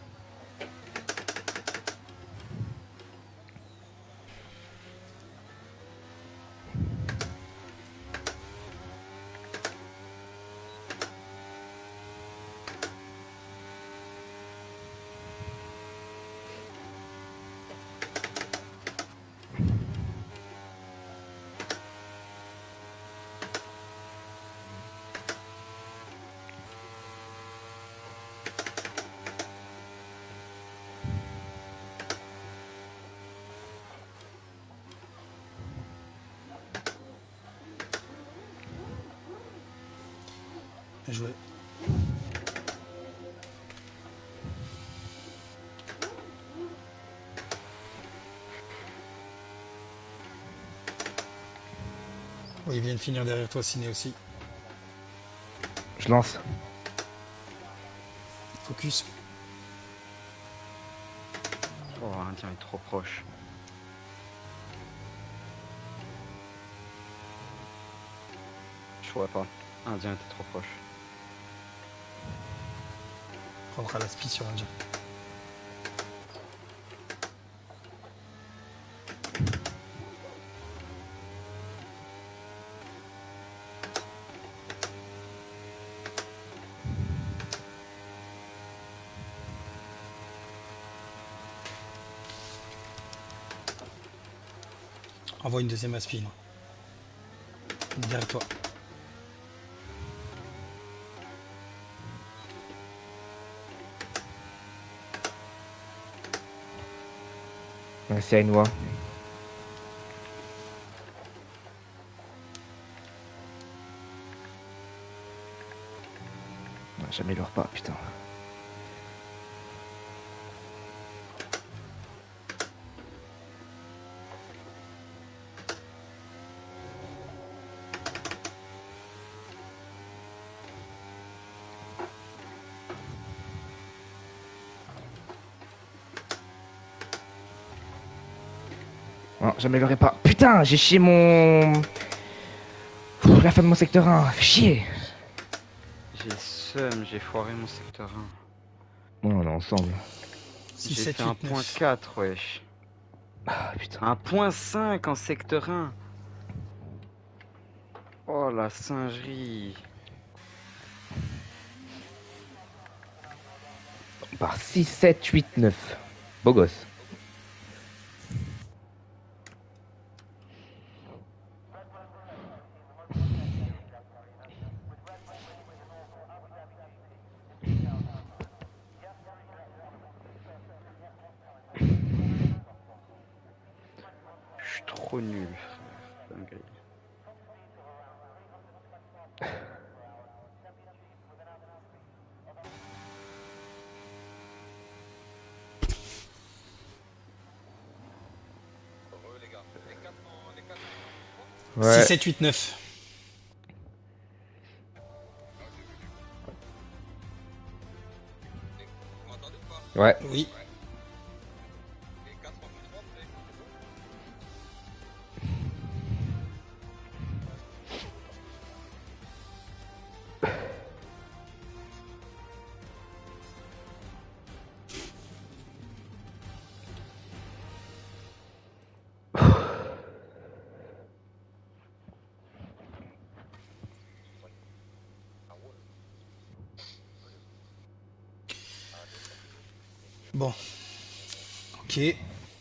Bien joué. Oui, il vient de finir derrière toi, ciné aussi. Je lance. Focus. Oh, Indien est trop proche. Je pourrais pas. Indien était trop proche. Prendra la spi sur un jet. Envoie une deuxième aspire. Derrière toi. Merci à Inwa. J'améliore pas, putain. Non, j'améliorerai pas. Putain, j'ai chié mon... Pff, la fin de mon secteur un, fais chier. J'ai le seum, j'ai foiré mon secteur un. Ouais, on est ensemble. six, J'ai sept, fait un huit, point neuf. quatre, wesh. Ah putain. Un point cinq en secteur un. Oh la singerie. Par six, sept, huit, neuf. Beau gosse. Je suis trop nul, frère. Dinguerie. six, Ouais. sept, huit, neuf. Ouais. Oui. Bon. Ok.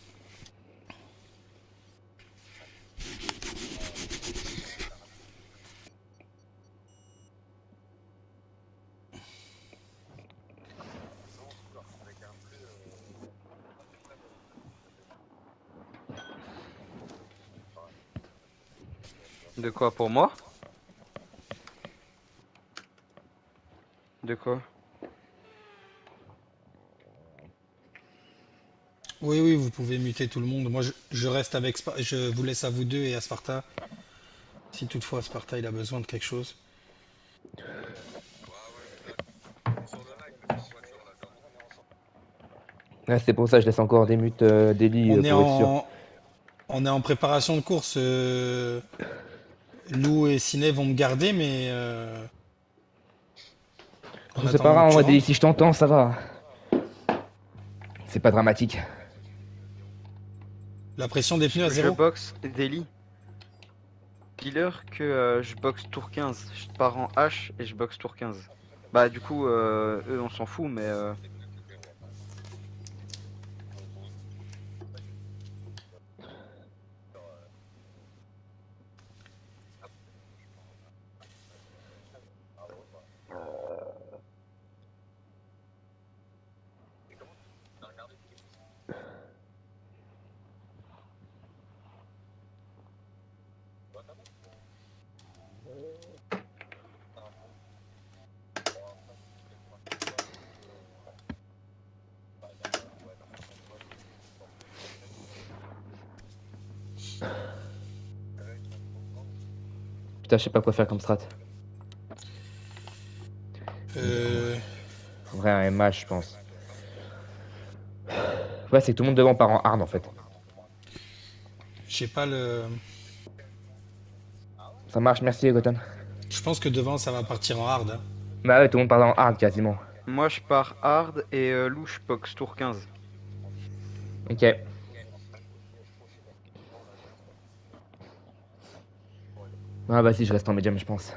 De quoi pour moi? De quoi? Oui, oui, vous pouvez muter tout le monde. Moi, je, je reste avec Sparta. Je vous laisse à vous deux et à Sparta. Si toutefois Sparta il a besoin de quelque chose. Ouais, c'est pour ça que je laisse encore des mutes euh, d'Eli euh, On est pour être sûr. en, on est en préparation de course. euh, Lou et Ciné vont me garder, mais euh, en C'est pas attendant que grave, tu moi, Deli, rentres. si je t'entends, ça va. C'est pas dramatique. La pression des pneus à Je, je zéro. boxe Daily. Dis-leur que euh, je boxe tour quinze. Je pars en H et je boxe tour quinze. Bah du coup, euh, eux on s'en fout, mais... Euh... Putain, je sais pas quoi faire comme strat. Euh, En vrai, un M H, je pense. Ouais, c'est que tout le monde devant part en hard en fait. J'ai pas le. Ça marche, merci, Gotham. Je pense que devant ça va partir en hard, hein. Bah ouais, tout le monde part en hard quasiment. Moi je pars hard et euh, Lou je boxe tour quinze. Ok. Ah, vas-y, je reste en médium, je pense.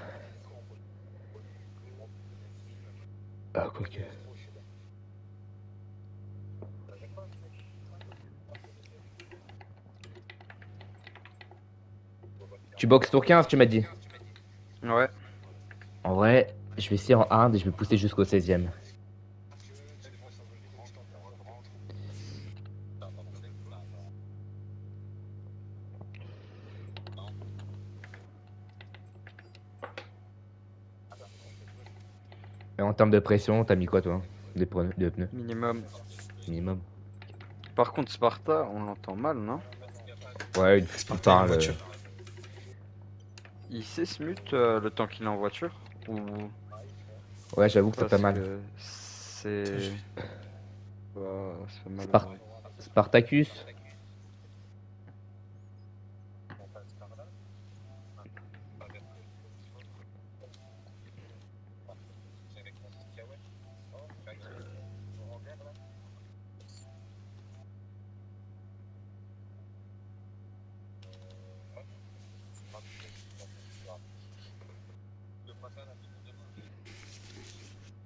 Ah, quoique. Tu boxes tour quinze, tu m'as dit. Ouais. En vrai, je vais essayer en hard et je vais pousser jusqu'au seizième. Et en termes de pression, t'as mis quoi toi? Des pneus, de pneus Minimum. minimum. Par contre Sparta, on l'entend mal, non? Ouais, il, il Sparta est en parle. euh, voiture. Il s'esmute euh, le temps qu'il est en voiture? Ou... Ouais, j'avoue que ça fait Parce mal. que c'est... Bah, ça fait mal à Spar- l'oreille. Spartacus.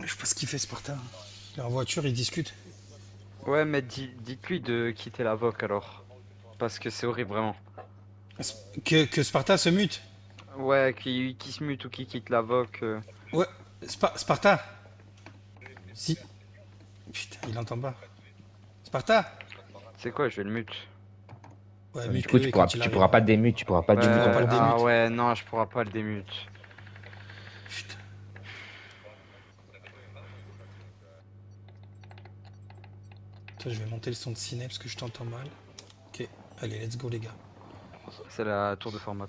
Je sais pas ce qu'il fait Sparta. Il est en voiture, il discute. Ouais, mais di- dites-lui de quitter la V O C alors. Parce que c'est horrible, vraiment. Que, que Sparta se mute. Ouais, qui, qui se mute ou qui quitte la V O C. euh. Ouais, Spa- Sparta. Si. Putain, il entend pas. Sparta. C'est quoi, je vais le mute. Ouais, Du coup, mute-le tu et pourras, quand il tu arrive. pourras pas te démute, tu pourras pas Ouais, démute pourras ton pas le compte. ah démute. ouais, non, je pourrai pas le démute. Putain. Toi, je vais monter le son de ciné parce que je t'entends mal. Ok, allez, let's go les gars. C'est la tour de format.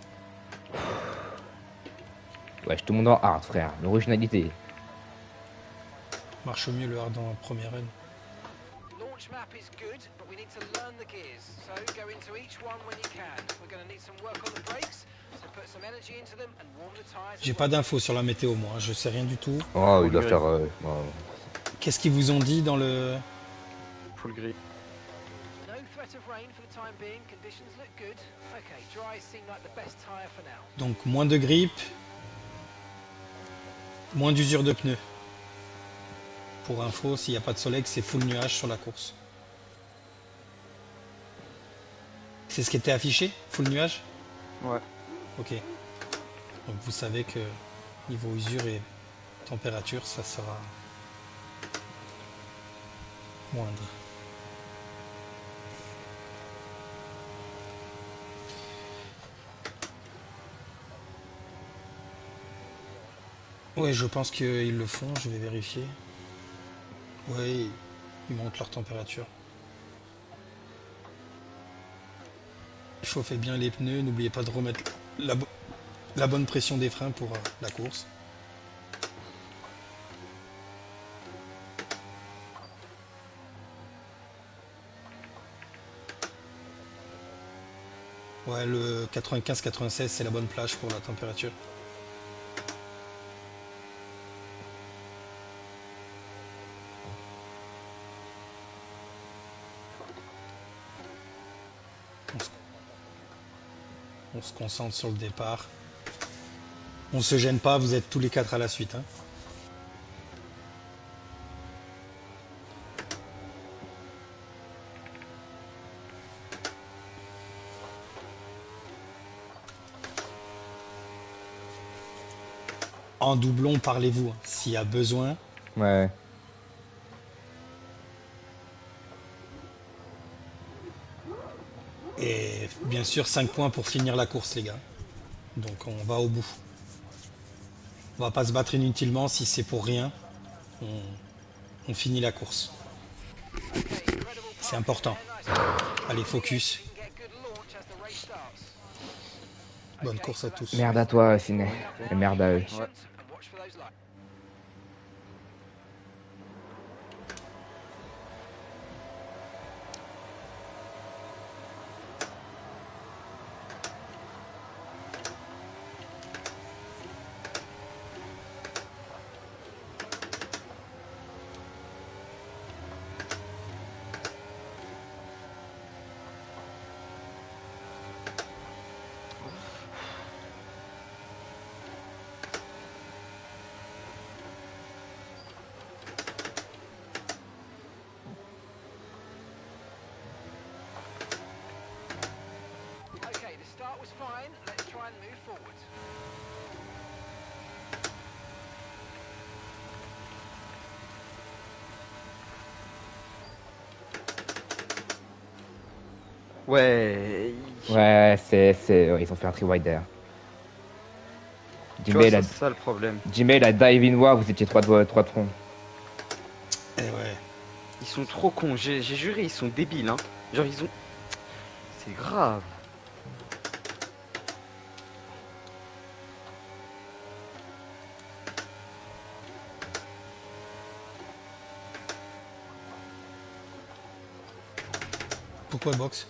Ouais, tout le monde en hard, frère. L'originalité. Marche mieux le hard en première run. Launch map is good, but we need to learn the gears. So go into each one when you can. We're going to need some work on the brakes, so put some energy into them and warm the tyres. J'ai pas d'infos sur la météo, moi. Je sais rien du tout. Oh, il Full doit gris. faire. euh, bon. Qu'est-ce qu'ils vous ont dit dans le. Full gris. No threat of rain for the time being. Conditions look good. Okay, dry seem like the best tyre for now. Donc, moins de grippe. Moins d'usure de pneus. Pour info, s'il n'y a pas de soleil, c'est full nuage sur la course. C'est ce qui était affiché? Full nuage? Ouais. Ok. Donc vous savez que niveau usure et température, ça sera moindre. Ouais, je pense qu'ils le font, je vais vérifier. Ouais, ils montent leur température. Chauffez bien les pneus, n'oubliez pas de remettre la, bo- la bonne pression des freins pour euh, la course. Ouais, le quatre-vingt-quinze quatre-vingt-seize, c'est la bonne plage pour la température. On se... on se concentre sur le départ. On se gêne pas, vous êtes tous les quatre à la suite, hein. En doublon, parlez-vous, hein, s'il y a besoin. Ouais. Et bien sûr, cinq points pour finir la course, les gars. Donc on va au bout. On va pas se battre inutilement si c'est pour rien. On, on finit la course. Okay, incredible C'est important. pass there, nice. Allez, focus. We can get good launch as the race starts. Bonne Okay, course so à that's tous. the Merde à race toi, starts. Ciné. Now, Et merde à eux. be patient and watch for those lights. Okay, the start was fine. Let's try and move forward. Ouais. il- Ouais, c'est. c'est... ouais, ils ont fait un tri-wide derrière. Tu vois, Jimmy, il ça, a, c'est ça le problème. Jimmy, il a dive in war, vous étiez trois de, trois de front. Et ouais. Ils sont trop cons, j'ai j'ai juré, ils sont débiles, hein. Genre, ils ont. C'est grave. Pourquoi box?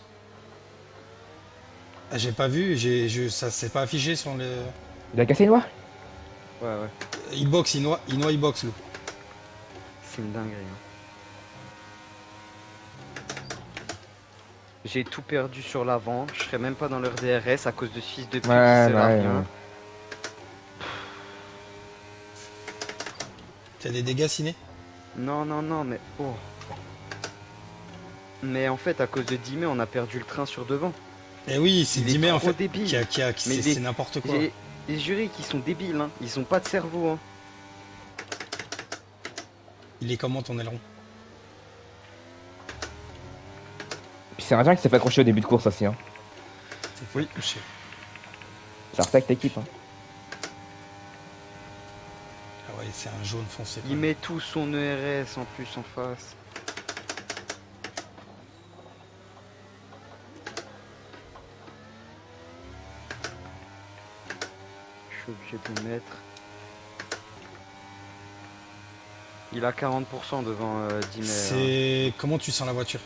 Ah, j'ai pas vu, j'ai, je, ça s'est pas affiché sur le. Il a cassé une noix? Ouais, ouais. Il box, il noie, il noie, il box, Lou. C'est une dinguerie. hein. J'ai tout perdu sur l'avant, je serais même pas dans leur D R S à cause de ce fils de pute qui Ouais, sert à ouais, rien. ouais. T'as des dégâts ciné? Non, non, non, mais oh. Mais en fait, à cause de Dimé, on a perdu le train sur devant. Eh oui, c'est Il est Dimé en trop fait débile. qui a, qui a, qui- Mais c'est il est- c'est n'importe quoi. J'ai j'ai juré qu'ils sont débiles, hein. Ils ont pas de cerveau, hein. Il est comment ton aileron? Puis c'est Indien qui s'est fait accrocher au début de course aussi. Hein. Oui, je sais. Ça retaque l'équipe. Hein. Ah ouais, c'est un jaune foncé. quoi. Il met tout son E R S en plus en face. Je suis obligé de le mettre. Il a quarante pour cent devant euh, Dimé. hein. C'est comment tu sens la voiture?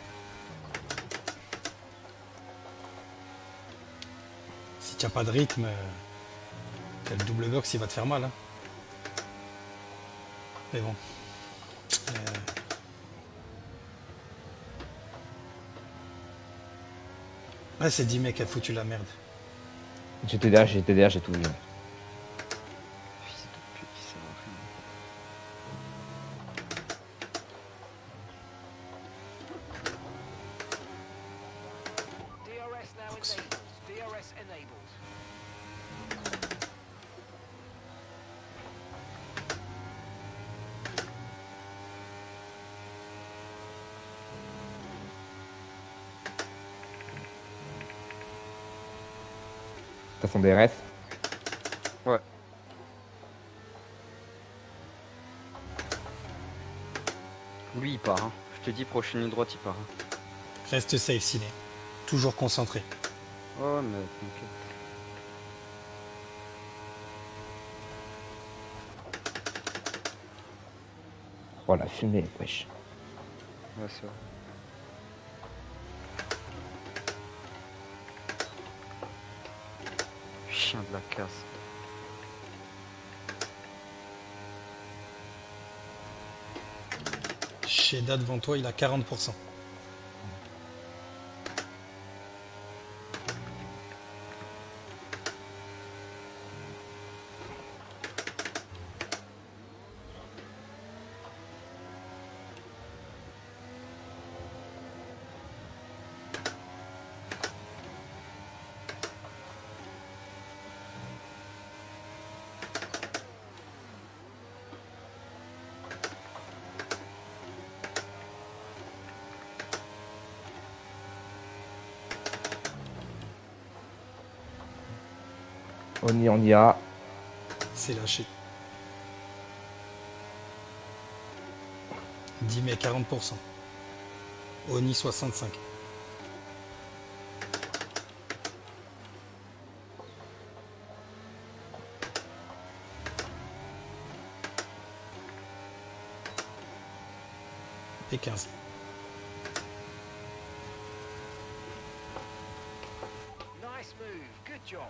Si tu n'as pas de rythme, euh, t'as le double box, il va te faire mal. Hein. Mais bon. Euh, Ouais, c'est Dimé qui a foutu la merde. J'étais derrière, j'étais derrière, j'ai tout vu. Fils de pute, il sert à rien. D R S now enabled. D R S enabled. T'as son D R S. Ouais. Lui il part, hein. Je te dis, prochaine ligne droite il part. hein. Reste safe, Ciné. Toujours concentré. Ouais, ouais, mais t'inquiète. Oh la fumée, wesh. Ouais, c'est vrai. Chien de la casse. Sheda devant toi, il a quarante pour cent. On y, on y a. C'est lâché. Dimé quarante pour cent. Oni soixante-cinq. Et quinze. Nice move. Good job.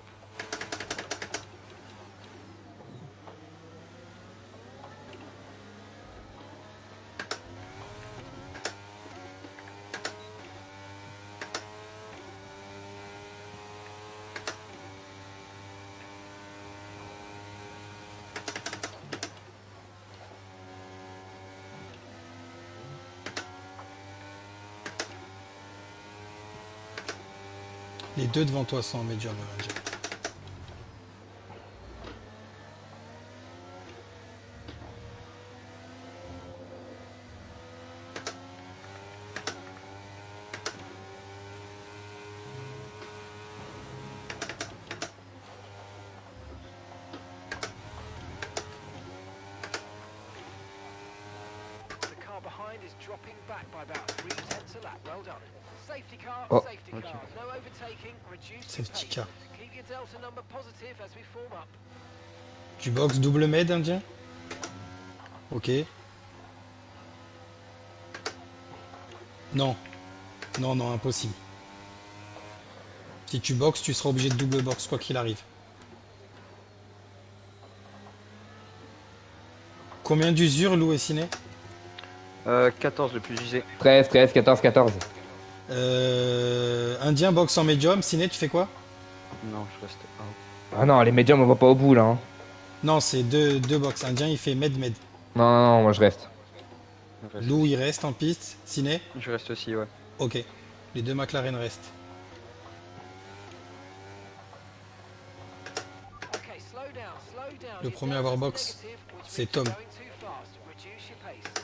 Les deux devant toi sont en médium. euh, Jack. The car behind is dropping back by about three tenths a lap. Well done. Safety car, Oh, safety ok. car. No overtaking, reduce the Safety pace. car. Keep your delta number positive as we form up. Tu boxes double med, indien? Ok. Non. Non, non, impossible. Si tu boxes, tu seras obligé de double box, quoi qu'il arrive. Combien d'usure, Lou et Ciné? Euh, quatorze le plus usé. treize, treize, quatorze, quatorze. euh, Indien boxe en médium. Ciné, tu fais quoi? Non, je reste out. Ah non, les médiums on voit pas au bout là. Hein. Non, c'est deux, deux box. Indien, il fait med med. Non, non, non, moi je reste. Je reste Lou aussi. il reste en piste. Ciné? Je reste aussi, ouais. Ok. Les deux McLaren restent. Okay, slow down, slow down. Le Your premier à avoir delta's box, negative, which c'est means you're Tom. going too fast. Reduce your pace.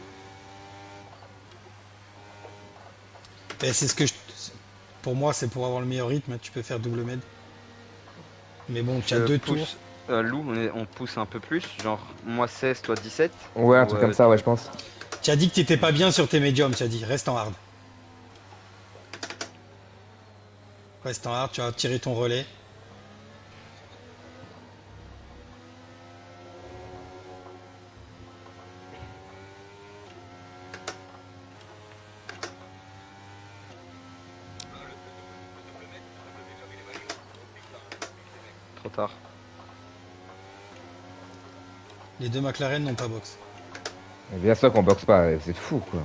Et c'est ce que je... Pour moi, c'est pour avoir le meilleur rythme. Tu peux faire double med. Mais bon, tu as Je deux pousse. tours. Euh, Lou, on, est- on pousse un peu plus, genre moi seize, toi dix-sept. Ouais, un Ou, truc euh, comme ça, ouais, je pense. Tu as dit que t'étais pas bien sur tes médiums. Tu as dit reste en hard. Reste en hard. Tu vas tirer ton relais. Trop tard. Les deux McLaren n'ont pas box. Et bien sûr qu'on boxe pas, c'est fou quoi.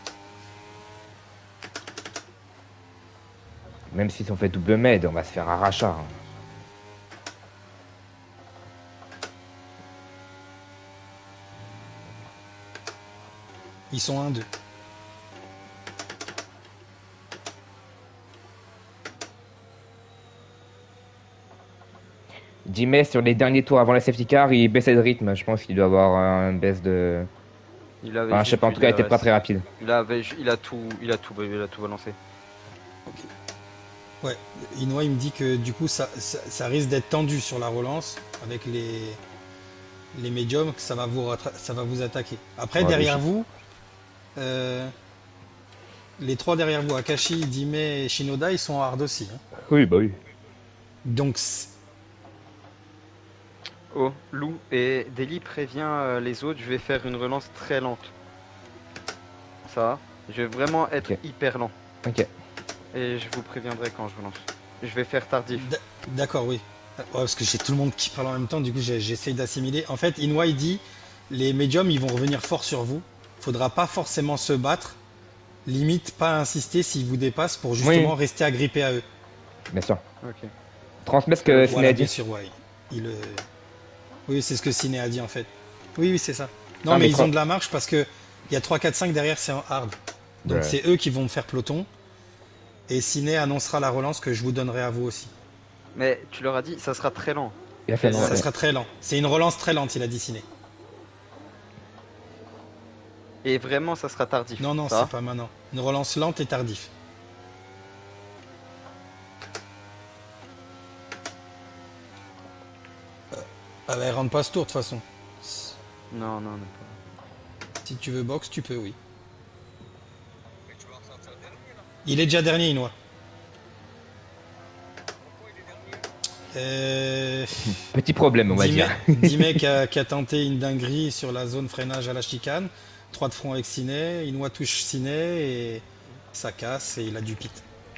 Même si on fait double med, on va se faire un rachat. hein. Ils sont un deux. Jimmy, sur les derniers tours avant la safety car, il baissait de rythme. Je pense qu'il doit avoir une baisse de. Il avait Enfin, je sais juste pas, en du tout cas, il était D R S. pas très rapide. Il avait, il a tout, il a tout, il a tout balancé. Ouais. Inoue, il me dit que du coup, ça, ça, ça risque d'être tendu sur la relance avec les, les médiums, que ça va vous, rattra- ça va vous attaquer. Après, Ouais, derrière des vous, euh, les trois derrière vous, Akashi, Dime et Shinoda, ils sont en hard aussi. hein. Oui, bah oui. Donc, c- Oh, Lou et Deli prévient euh, les autres, je vais faire une relance très lente. Ça va? Je vais vraiment être Ok. hyper lent. Ok. Et je vous préviendrai quand je relance. Je vais faire tardif. d- d'accord, oui. Ouais, parce que j'ai tout le monde qui parle en même temps, du coup, j'ai- j'essaye d'assimiler. En fait, Inoue, il dit, les médiums, ils vont revenir fort sur vous. Faudra pas forcément se battre. Limite, pas insister s'ils vous dépassent pour justement Oui. rester agrippé à eux. Bien sûr. Ok. Transmets ce que Ciné Voilà, a bien dit. sûr, ouais. Il, euh, Oui, c'est ce que Ciné a dit en fait. Oui, oui, c'est ça. Non, Ah, mais mais ils quand- ont de la marge parce que il y a trois, quatre, cinq derrière, c'est en hard. Donc Ouais. c'est eux qui vont me faire peloton. Et Ciné annoncera la relance que je vous donnerai à vous aussi. Mais tu leur as dit, ça sera très lent. Il a fait Ça non, Ça ouais. sera très lent. C'est une relance très lente, il a dit Ciné. Et vraiment, ça sera tardif. Non, non, ça va c'est pas maintenant. Une relance lente et tardif. Ah bah, elle rentre pas ce tour de toute façon. Non, non, non. Pas. Si tu veux box, tu peux, oui. Il est déjà dernier, Inoue. Euh... Petit problème, on va dix, dire. me- dix mecs qui a, qui a tenté une dinguerie sur la zone freinage à la chicane. trois de front avec Ciné. Inoue touche Ciné et ça casse et il a du pit.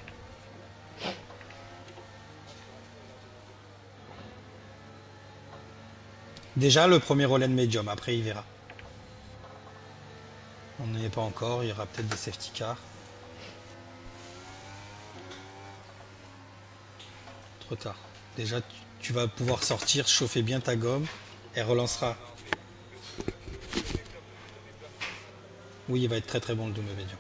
Déjà le premier relais de médium, après il verra. On n'y est pas encore, il y aura peut-être des safety cars. Trop tard. Déjà tu, tu vas pouvoir sortir, chauffer bien ta gomme. Elle relancera. Oui, il va être très très bon le double médium.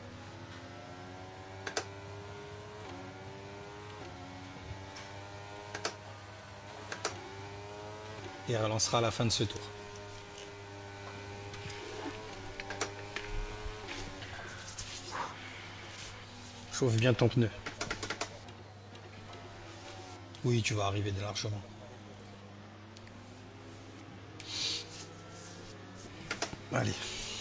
Et elle relancera à la fin de ce tour. Chauffe bien ton pneu. Oui, tu vas arriver largement. Allez.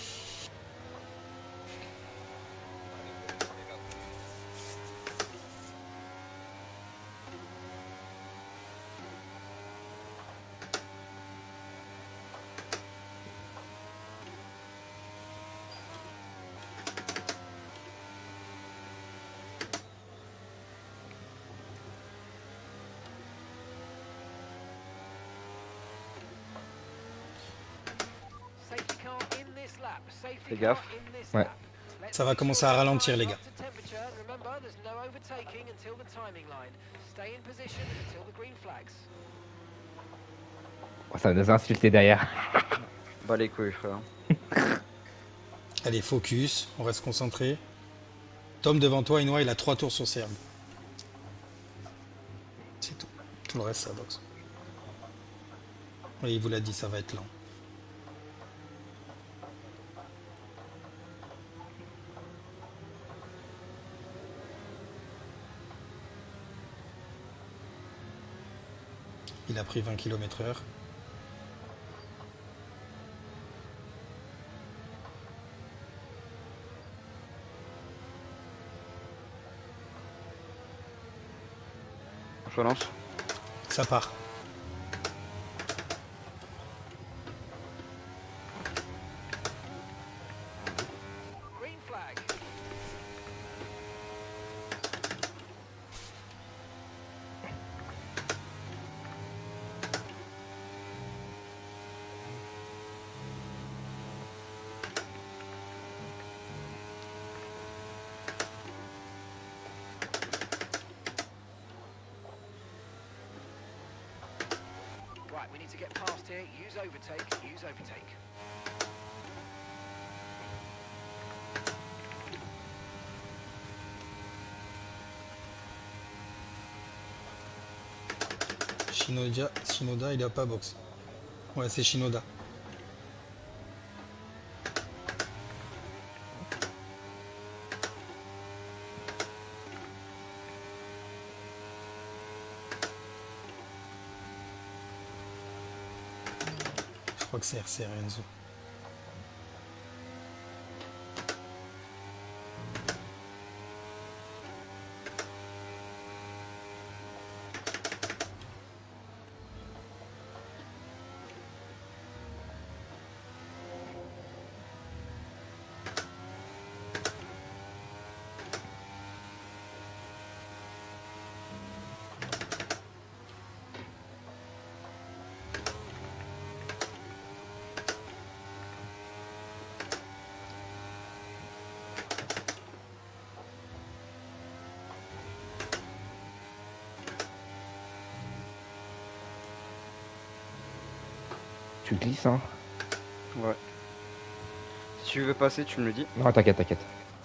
Safety car in this lap. Safety Fais car gaffe. in this Ouais. lap. Let's Ça va make commencer sure à the ralentir, car les is gars. up to temperature. And remember, there's no overtaking until the timing line. Stay in position until the green flags. Ça va nous insulter derrière. Bah les couilles, frère. Allez, focus, on reste concentré. Tom devant toi, Inoue, il a trois tours sur Serbe. C'est tout. Tout le reste, ça boxe. Oui, il vous l'a dit, ça va être lent. Il a pris vingt kilomètres heure. Je relance. Ça part. Green flag. Right, we need to get past here. Use overtake. Use overtake. Shinoda, Shinoda, il a pas boxe. Ouais, c'est Shinoda. Je crois que c'est R C R Enzo. Tu glisses, hein? Ouais. Si tu veux passer, tu me le dis. Non, t'inquiète, t'inquiète.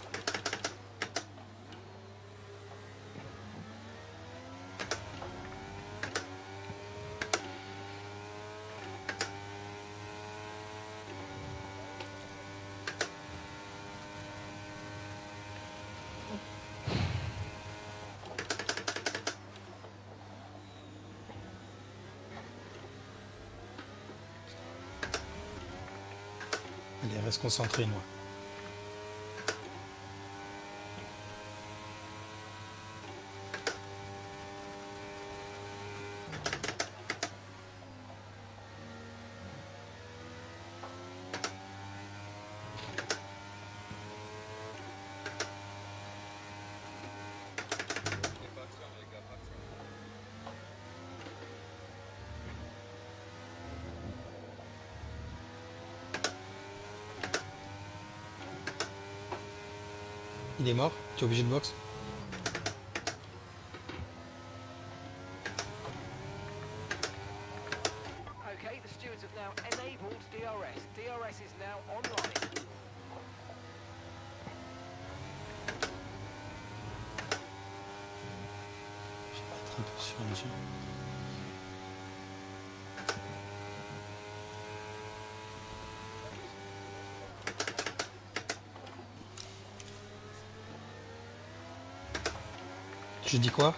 Allez, reste concentré, moi. Il est mort, tu es obligé de boxe. Okay, the stewards have now enabled D R S. D R S is now online. Je vais mettre un peu sur un jeu. Je dis quoi?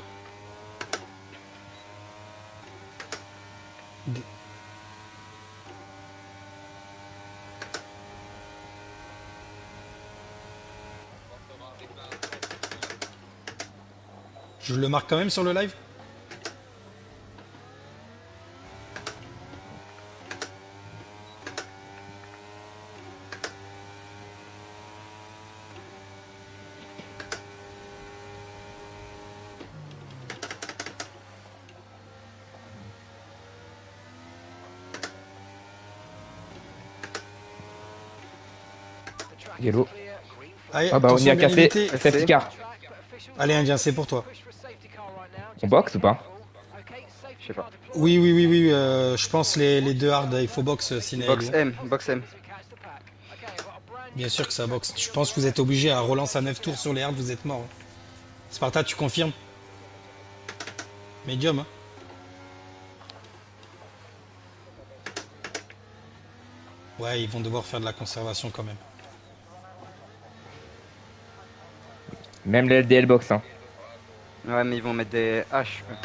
D- Je le marque quand même sur le live? The track is Yellow. clear. Green flag. Allez, Ah bah on y attention, a bien cassé limité. le safety car. Track, but officials Allez, Indien, c'est pour toi. push for a safety car right now. On Just boxe be ou pas? careful. Okay, safe Je sais pas. Oui, oui, oui, oui, euh, je pense les, les deux hard, il faut box euh, Ciné et Box Lou. M, box M. Bien sûr que ça boxe. Je pense que vous êtes obligé à relance à neuf tours sur les hards, vous êtes mort. hein. Sparta, tu confirmes? Medium, hein. Ouais, ils vont devoir faire de la conservation quand même. Même les L D L box, hein. Ouais, mais ils vont mettre des haches. eux.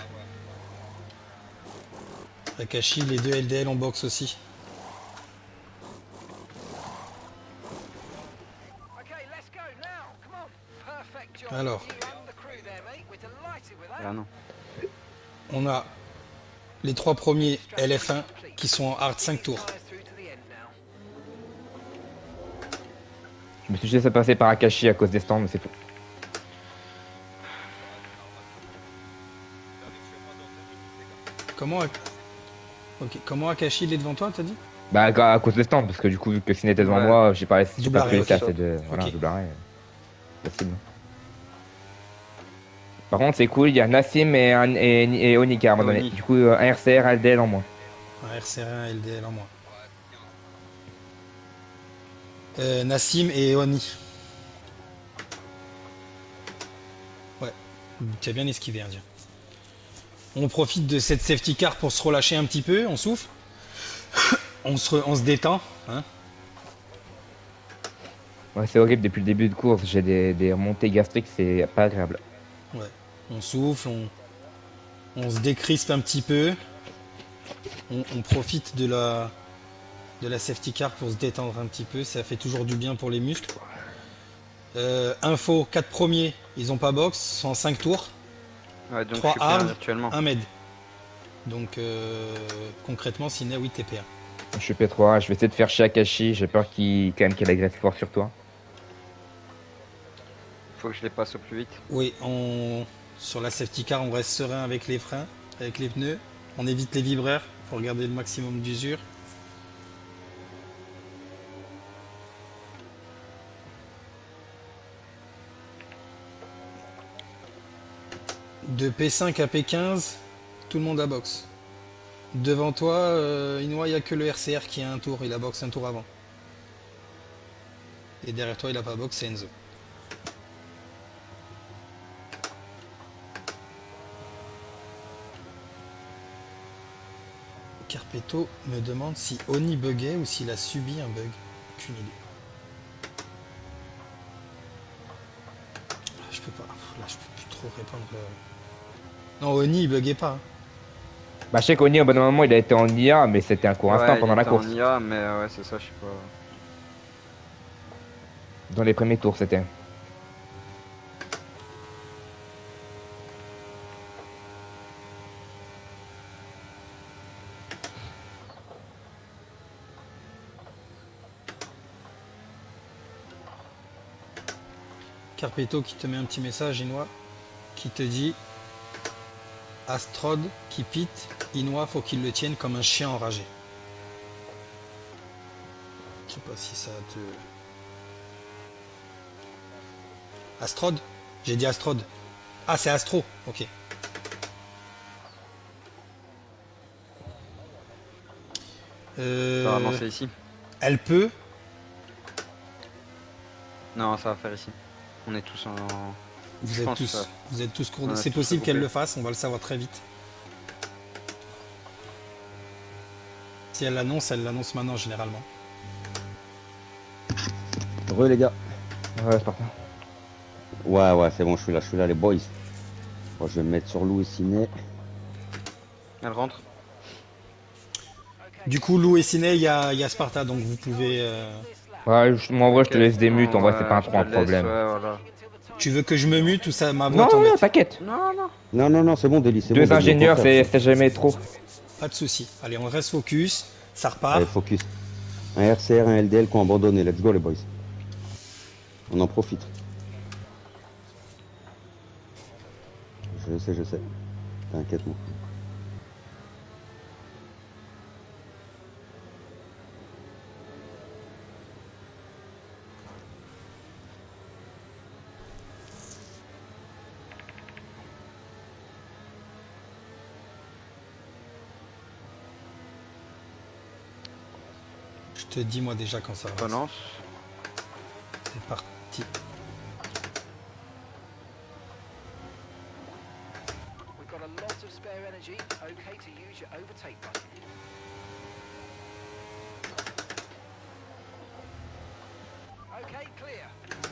Akashi, les deux L D L en box aussi. Alors, Ah non. on a les trois premiers L F un qui sont en hard cinq tours. Je me suis juste laissé passer par Akashi à cause des stands, mais c'est tout. Comment, Ak- ok, comment Akashi il est devant toi, t'as dit? Bah, à à cause des stands, parce que du coup, vu que Ciné était devant Ouais. moi, j'ai pas, j'ai Double pas pu arrêt, laisser ok. assez de. Voilà, Ok. double arrêt. euh, Facile. Par contre, c'est cool, il y a Nassim et, un- et, et Onika à un moment donné. Oni. Du coup, euh, un R C R, un L D L en moins. Un R C R un L D L en moins. Euh, Nassim et Oni. Ouais, tu as bien esquivé, Indien. On profite de cette safety car pour se relâcher un petit peu, on souffle. On se, re- on se détend. Hein. Ouais, c'est horrible depuis le début de course, j'ai des, des remontées gastriques, c'est pas agréable. Ouais. On souffle, on, on se décrispe un petit peu. On, on profite de la, de la safety car pour se détendre un petit peu. Ça fait toujours du bien pour les muscles. Euh, info, quatre premiers, ils ont pas box, sont en cinq tours. Ouais, donc trois je suis P un hard, virtuellement. un med. Donc euh, concrètement, Ciné, oui, t'es P un. Je suis P trois, je vais essayer de faire chez Akashi, j'ai peur qu'il quand même qu'il agresse fort sur toi. Faut que je les passe au plus vite. Oui, on... sur la safety car, on reste serein avec les freins, avec les pneus. On évite les vibreurs pour garder le maximum d'usure. De P cinq à P quinze, tout le monde a box. Devant toi, euh, Inoue, il n'y a que le R C R qui a un tour, il a box un tour avant. Et derrière toi, il a pas box, c'est Enzo. Carpeto me demande si Oni buguait ou s'il a subi un bug. Aucune idée. Ah, je peux pas. Là, je peux plus trop répondre. euh. Non, Oni, il buguait pas. hein. Bah, je sais qu'Oni, au bon moment, il a été en I A, mais c'était un court instant Ouais, il pendant la était course. en I A, mais euh, ouais, c'est ça, je sais pas. Dans les premiers tours, c'était. Carpeto qui te met un petit message, Inoue, qui te dit Astrod qui pite, Inoue, faut qu'il le tienne comme un chien enragé. Je sais pas si ça te. Astrod? J'ai dit Astrod. Ah, c'est Astro, ok. Euh, Ça va lancer ici. Elle peut. Non, ça va faire ici. On est tous en. Vous Je êtes pense tous, que ça- vous êtes tous couronnés. on a C'est tous possible qu'elle regroupé. le fasse, on va le savoir très vite. Si elle l'annonce, elle l'annonce maintenant généralement. Re les gars. Ouais, c'est parti. Ouais, ouais, c'est bon, je suis là, je suis là, les boys. Bon, je vais me mettre sur Lou et Ciné. Elle rentre. Du coup, Lou et Ciné, il y a, il y a Sparta, donc vous pouvez. euh, Ouais, je- moi, en vrai, je te Ok. laisse des mutes, en vrai, c'est Ouais, pas un je trop un te laisse, problème. Ouais, voilà. Tu veux que je me mute ou ça ma voix Non, non, t'embête? t'inquiète. Non, non. Non, non, non, c'est bon, Deli, c'est bon. Deux Deli, au ingénieurs, contraire. c'est c'est jamais trop. Pas de souci. Allez, on reste focus. Ça repart. Allez, focus. Un R C R, un L D L qui ont abandonné. Let's go, les boys. On en profite. Je sais, je sais. T'inquiète, mon frère. Je te dis moi déjà quand ça va. Relance. C'est parti. We've got a lot of spare energy. Okay to use your overtake button. Okay, clear.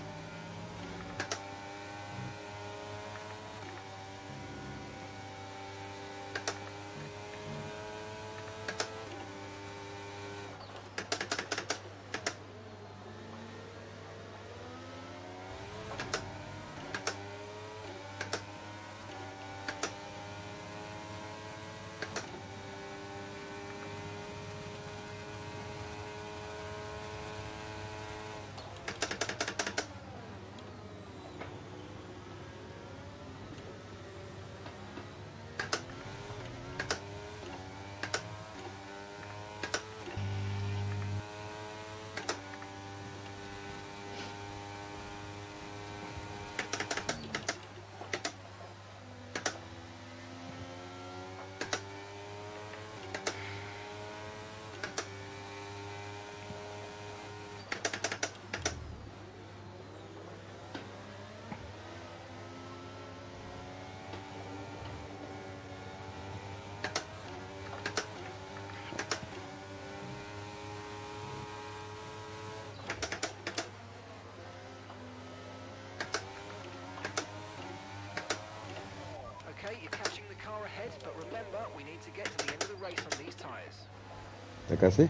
Okay, you're catching the car ahead, but remember, we need to get to the end of the race on these tyres. T'as cassé?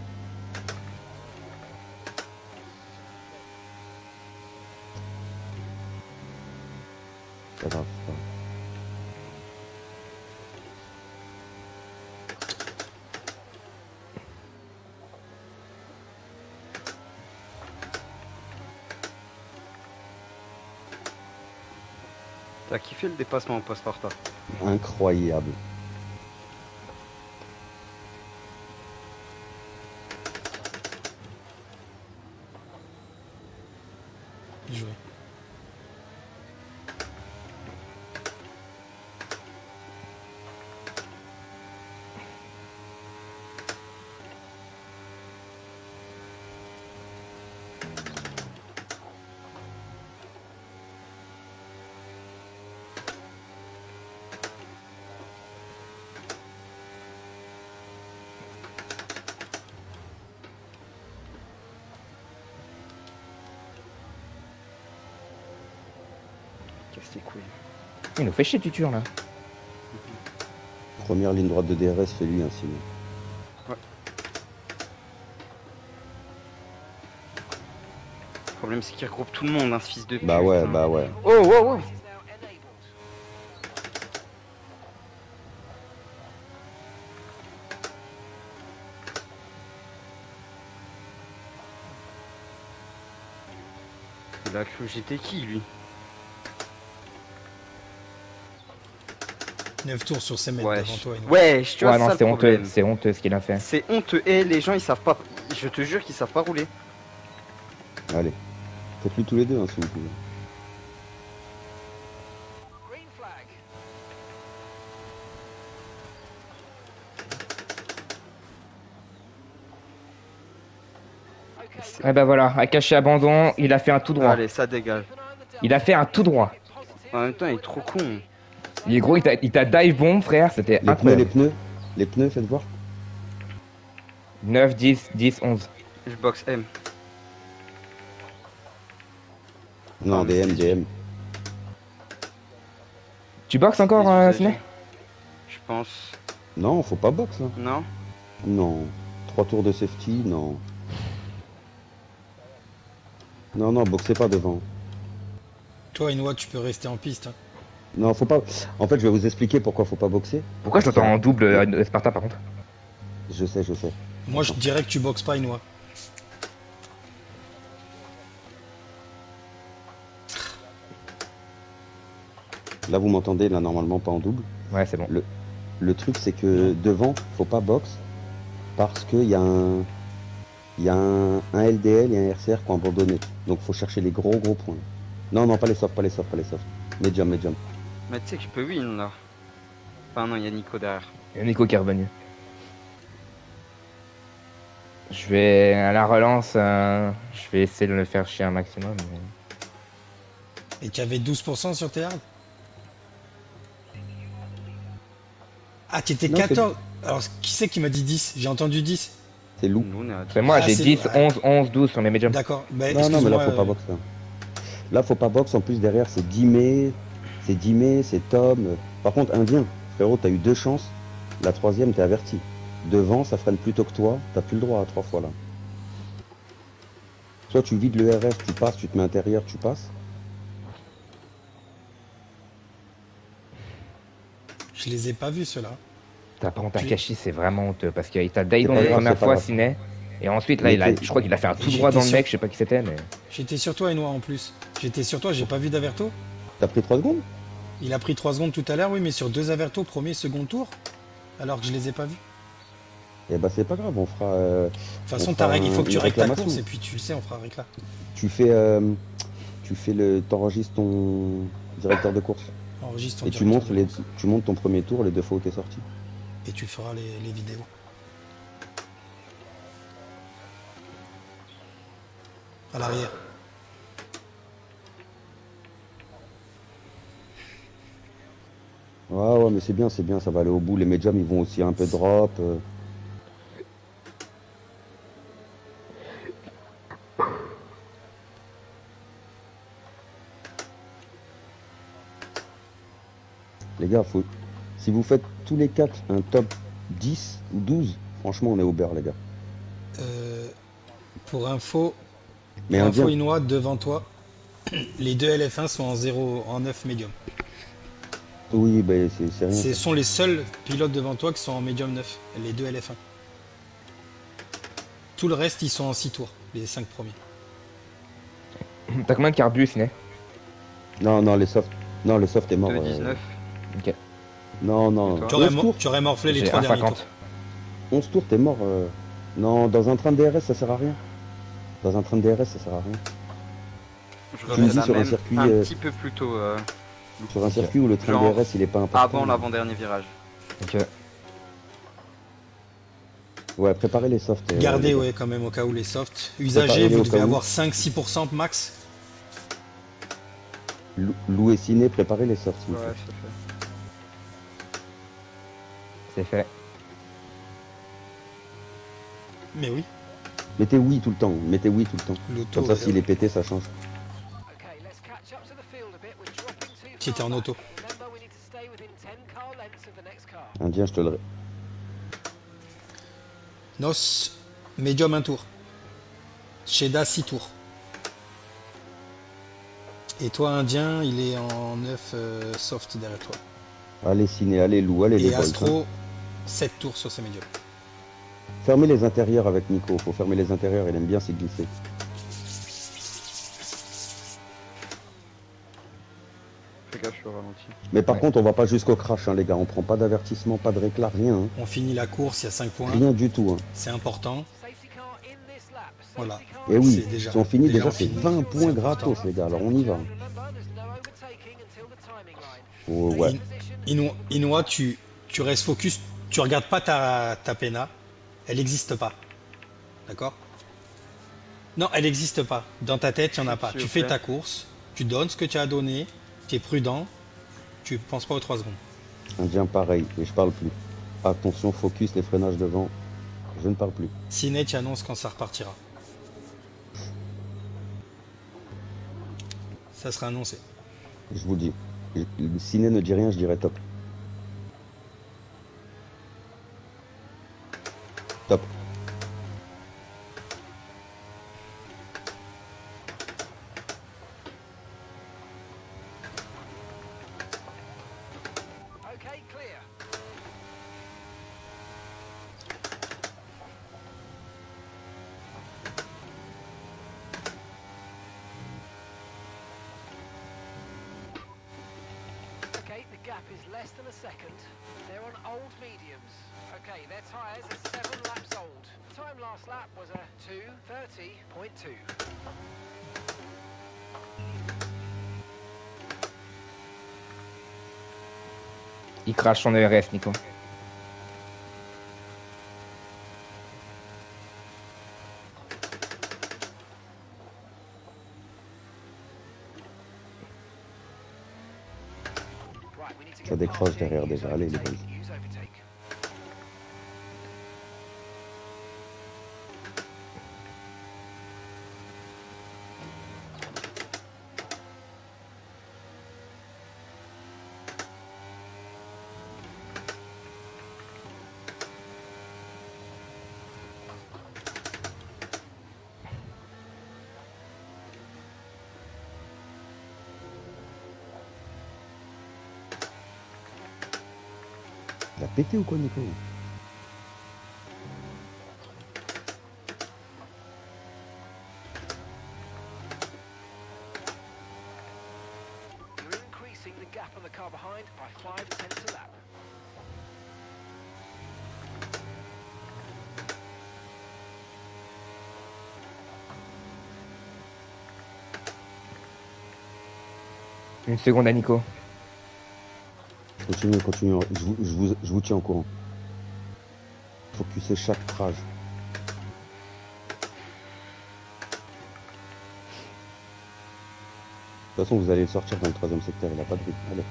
Pas grave, c'est pas grave. T'as kiffé le dépassement au post-parta? Incroyable. Bien joué. Casse tes couilles. Il nous fait chier Tutur là. Première ligne droite de D R S, fait lui ainsi. Le problème c'est qu'il regroupe tout le monde, hein, ce fils de pute. Bah ouais, hein. bah ouais. Oh, wow, wow. This is now enabled. Il a cru que j'étais qui lui? neuf tours sur ces mètres Ouais, devant je- toi. Eno. ouais, je- tu vois, Ouais, c'est non, ça c'est le honteux, problème. c'est honteux ce qu'il a fait. C'est honteux. Et les gens ils savent pas. Je te jure qu'ils savent pas rouler. Allez. Faites-lui tous les deux, hein, si vous pouvez. Green flag. Okay, C'est- Ouais bah voilà, à cacher abandon, il a fait un tout droit. Allez, ça dégage. keep an eye on the Il a fait un tout droit. positive. En même temps, il est trop con. Il est gros, il t'a il t'a dive bomb frère, c'était Les pneus, les incroyable. pneus. Les pneus, faites voir. neuf, dix, dix, onze. Je boxe M. Non, Ah, D M, mais- D M. Tu boxes encore, Les euh, usagers. Ciné? Je pense. Non, faut pas box là. Non. Non. Trois tours de safety, non. Non, non, boxez pas devant. Toi, Enoa, tu peux rester en piste. hein. Non, faut pas. En fait, je vais vous expliquer pourquoi faut pas boxer. Pourquoi je t'entends en double euh, Sparta par contre? Je sais, je sais. Moi, je dirais que tu boxes pas, Enoa. Là, vous m'entendez, là, normalement, pas en double. Ouais, c'est bon. Le truc, c'est que devant, faut pas box parce qu'il y a un. Il y a un, un L D L et un R C R qui ont abandonné. Donc, faut chercher les gros, gros points. Non, non, pas les softs, pas les softs, pas les softs. Medium, medium. Mais tu sais que je peux win là. Enfin, non, il y a Nico derrière. Il y a Nico qui est revenu. Je vais à la relance, euh, je vais essayer de le faire chier un maximum. mais- Et tu avais douze pour cent sur tes hards. Ah, tu étais Non, c'est- quatorze. Alors, qui c'est qui m'a dit dix? J'ai entendu dix. C'est loup. Nous, on est à C'est moi, Ah, j'ai c'est- dix, ouais. onze, onze, douze sur mes médiums. D'accord. Bah, Non, non, mais là, excuse-moi, faut pas euh, box là. Là, faut pas box. En plus, derrière, c'est Dimé, c'est Dimé, c'est Tom. Par contre, Indien, frérot, t'as eu deux chances. La troisième, t'es averti. Devant, ça freine plus tôt que toi. T'as plus le droit à trois fois là. Soit tu vides le R S, tu passes, tu te mets intérieur, tu passes. je les ai pas vus ceux-là. T'as par contre Puis- Takashi, c'est vraiment honteux parce qu'il t'a Daidon pas la grave, première c'est pas fois, grave. Ciné. Et ensuite, là, Mais il a, t'es- je crois qu'il a fait un tout J'étais droit dans le sur- mec, je sais pas qui c'était, mais. J'étais sur toi, Enoa, en plus. J'étais sur toi, j'ai pas vu d'Averto. T'as pris trois secondes? Il a pris trois secondes tout à l'heure, oui, mais sur deux Averto, premier, second tour. Alors que je les ai pas vus. Eh bah, c'est pas grave, on fera. euh, De toute façon, On ta fera règle, il faut un- que tu une règles ta réclamation. course et puis tu le sais, on fera récla. Tu fais. euh, tu fais le. T'enregistres ton directeur de course. Enregistre ton Et tu directeur montres, de les, course. tu montres ton premier tour, les deux fois où t'es sorti. Et tu feras les, les vidéos. À l'arrière. Ouais, ouais, mais c'est bien, c'est bien, ça va aller au bout. Les médiums, ils vont aussi un peu drop. euh. Les gars, faut... si vous faites tous les quatre un top dix ou douze, franchement, on est au beurre, les gars. Euh, pour info, Mais pour un info bien. Inoa, devant toi, les deux L F un sont en zéro, en neuf médium. Oui, ben c'est c'est rien. Ce ça. sont les seuls pilotes devant toi qui sont en médium neuf, les deux L F un. Tout le reste, ils sont en six tours, les cinq premiers. T'as combien de carbu, Ciné? Non, non, les softs. Non, le soft est mort. deux euh. dix-neuf. Ok. Non, non. Et toi Tu aurais, onze mo- tours, tu aurais morflé les J'ai trois derniers tours. un cinquante. onze tours, t'es mort. euh. Non, dans un train de D R S, ça sert à rien. Dans un train de D R S, ça sert à rien. Je Tu me reviens dis la sur un même circuit, un euh, petit peu plus tôt. euh, Sur un circuit où le train Genre, D R S, il est pas important. avant l'avant-dernier virage. Ok. Ouais, préparez les softs. euh, Gardez, les gars. ouais, quand même, au cas où les softs. Préparez-les Usagers, vous au devez cas où. avoir cinq six pour cent max. Lou Lou et Ciné, préparez les softs. s'il vous Ouais, plaît. ça fait. C'est fait. Mais oui, Mettez oui tout le temps. Mettez oui tout le temps. l'auto. Comme ça, euh, s'il est pété, ça change. Okay, let's catch up to the field a bit. We're dropping too Qui était far en back. auto. Remember, we need to stay within ten car lengths of the next car. Indien, je te le. Nos, médium un tour. Sheda six tours. Et toi, Indien, il est en neuf euh, soft derrière toi. Allez, Ciné, allez, Lou, allez, les Et boys. hein. Astro, sept tours sur ses médiums. Fermez les intérieurs avec Nico. Faut fermer les intérieurs. Il aime bien s'y glisser. Fais gaffe, je suis au ralenti. Mais par Ouais. contre, on va pas jusqu'au crash, hein, les gars. On prend pas d'avertissement, pas de réclat, rien. hein. On finit la course, il y a cinq points. Rien du tout. hein. C'est important. Safety car in this lap. Safety Voilà. car Et in oui, C'est déjà- si on finit, déjà, déjà, on c'est finit. vingt points C'est gratos, important. les gars. Alors, on y va. Remember, there's no overtaking until the timing line. Oh, ouais. Inoua, Inoua, tu, tu restes focus, tu regardes pas ta, ta pena, elle n'existe pas. D'accord? Non, elle n'existe pas. Dans ta tête, il n'y en a pas. S'il Tu vous fais plaît. ta course, tu donnes ce que tu as donné, tu es prudent, tu penses pas aux trois secondes. Indien, pareil. Et je parle plus. Attention, focus, les freinages devant. Je ne parle plus. Ciné, tu annonces quand ça repartira. Ça sera annoncé. Je vous dis. Le Ciné ne dit rien, je dirais top. Top. Okay, clear. Okay, the gap is less than a second. They're on old mediums. Okay, their tyres are seven laps old. The time last lap was a two thirty point two. Il crache son E R S, Nico. Ça décroche derrière déjà. Allez les boys. Il a pété ou quoi, Nico? You're increasing the gap on the car behind by five tenths a lap. Une seconde à Nico. Continuez, continuez. Je vous, je vous, je vous tiens au courant. Focussez chaque trage. De toute façon, vous allez le sortir dans le troisième secteur. Il n'a pas de rythme. Allez.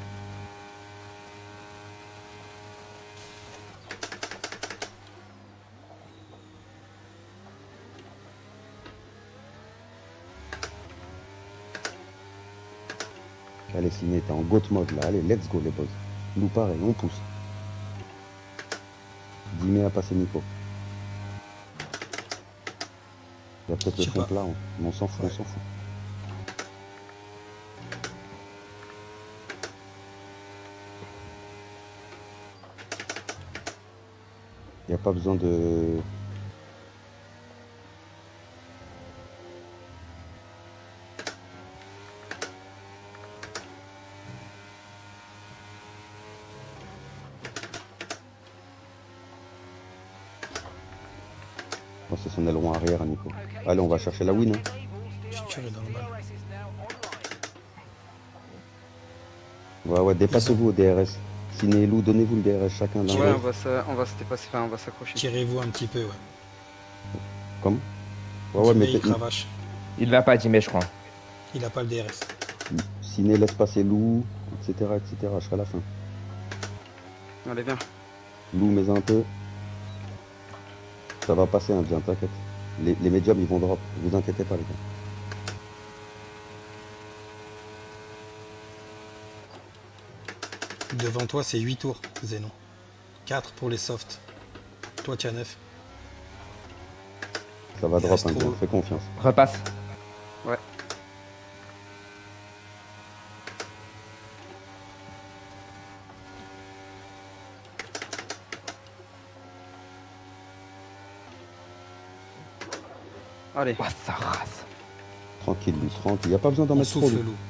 Allez, Ciné, t'es en goat mode là. Allez, let's go les boys. Nous pareil, on pousse. Dimé à passer Nico. Il y a peut-être Je le sais fond pas. plat, hein. Mais on s'en fout, Ouais. on s'en fout. Il n'y a pas besoin de... Oh, c'est son aileron arrière, Nico. Allez, on va chercher la win. Hein. Je suis tiré dans le mal. Ouais, ouais, dépassez-vous au D R S. Ciné et Lou, donnez-vous le D R S chacun l'un Ouais, Tirez. on l'autre. va, s'a- on va se dépasser, enfin, on va s'accrocher. Tirez-vous un petit peu, ouais. Comme Ouais, ouais, Dimé, mais il t'es- cravache. Il va pas, Dimé, je crois. Il a pas le D R S. Ciné laisse passer Lou, et cetera, et cetera, jusqu'à la fin. Allez, viens. Lou, mets un peu. Ça va passer, hein, bien, t'inquiète. Les, les médiums, ils vont drop. Vous inquiétez pas, les gars. Devant toi, c'est huit tours, Zénon. quatre pour les softs. Toi, tu as neuf. Ça va Il drop, reste hein, trop- bien. Fais confiance. Repasse. Ouais. Allez. Oh, sa race. Tranquille, Lou, tranquille. Il n'y a pas besoin d'en On mettre trop, souffle, Lou. loup.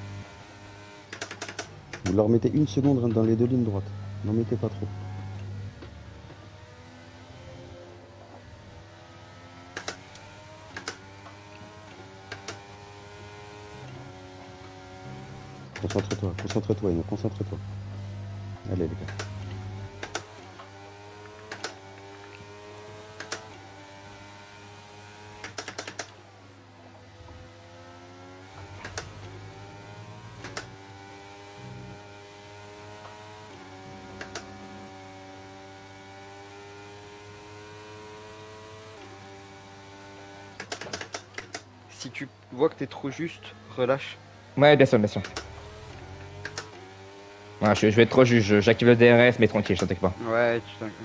Vous leur mettez une seconde dans les deux lignes droites. N'en mettez pas trop. Concentre-toi, concentre-toi, Ino, concentre-toi. Allez, les gars. Si tu vois que t'es trop juste, relâche. Ouais, bien sûr, bien sûr. Ouais, je, je vais être trop juge. J'active le D R S, mais tranquille, je t'inquiète pas. Ouais, tu t'inquiètes.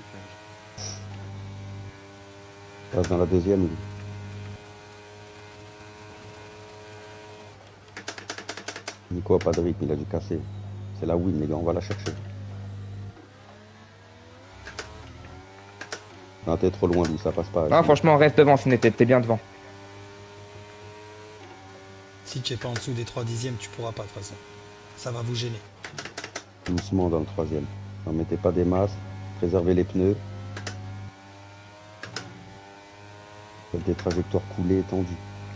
Passe dans la deuxième, Lou. Nico a pas de rythme, il a dû casser. C'est la win, les gars, on va la chercher. Non, t'es trop loin, Lou, ça passe pas. Non, franchement, reste devant, Ciné, t'es t'es bien devant. Si tu n'es pas en dessous des trois dixièmes, tu pourras pas de toute façon. Ça va vous gêner. Doucement dans le troisième. N'en mettez pas des masses. Préservez les pneus. Faites des trajectoires coulées, tendues.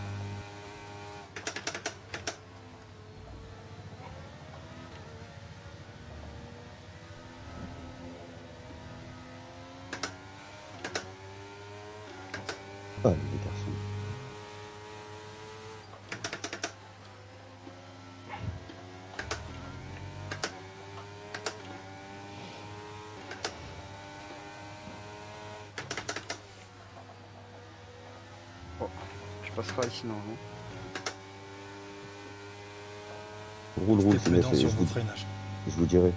Allez, les garçons. passeras ici normalement. Roule, roule, Restez Ciné, prudent c'est- sur je, vos vous, freinages. je vous dirai.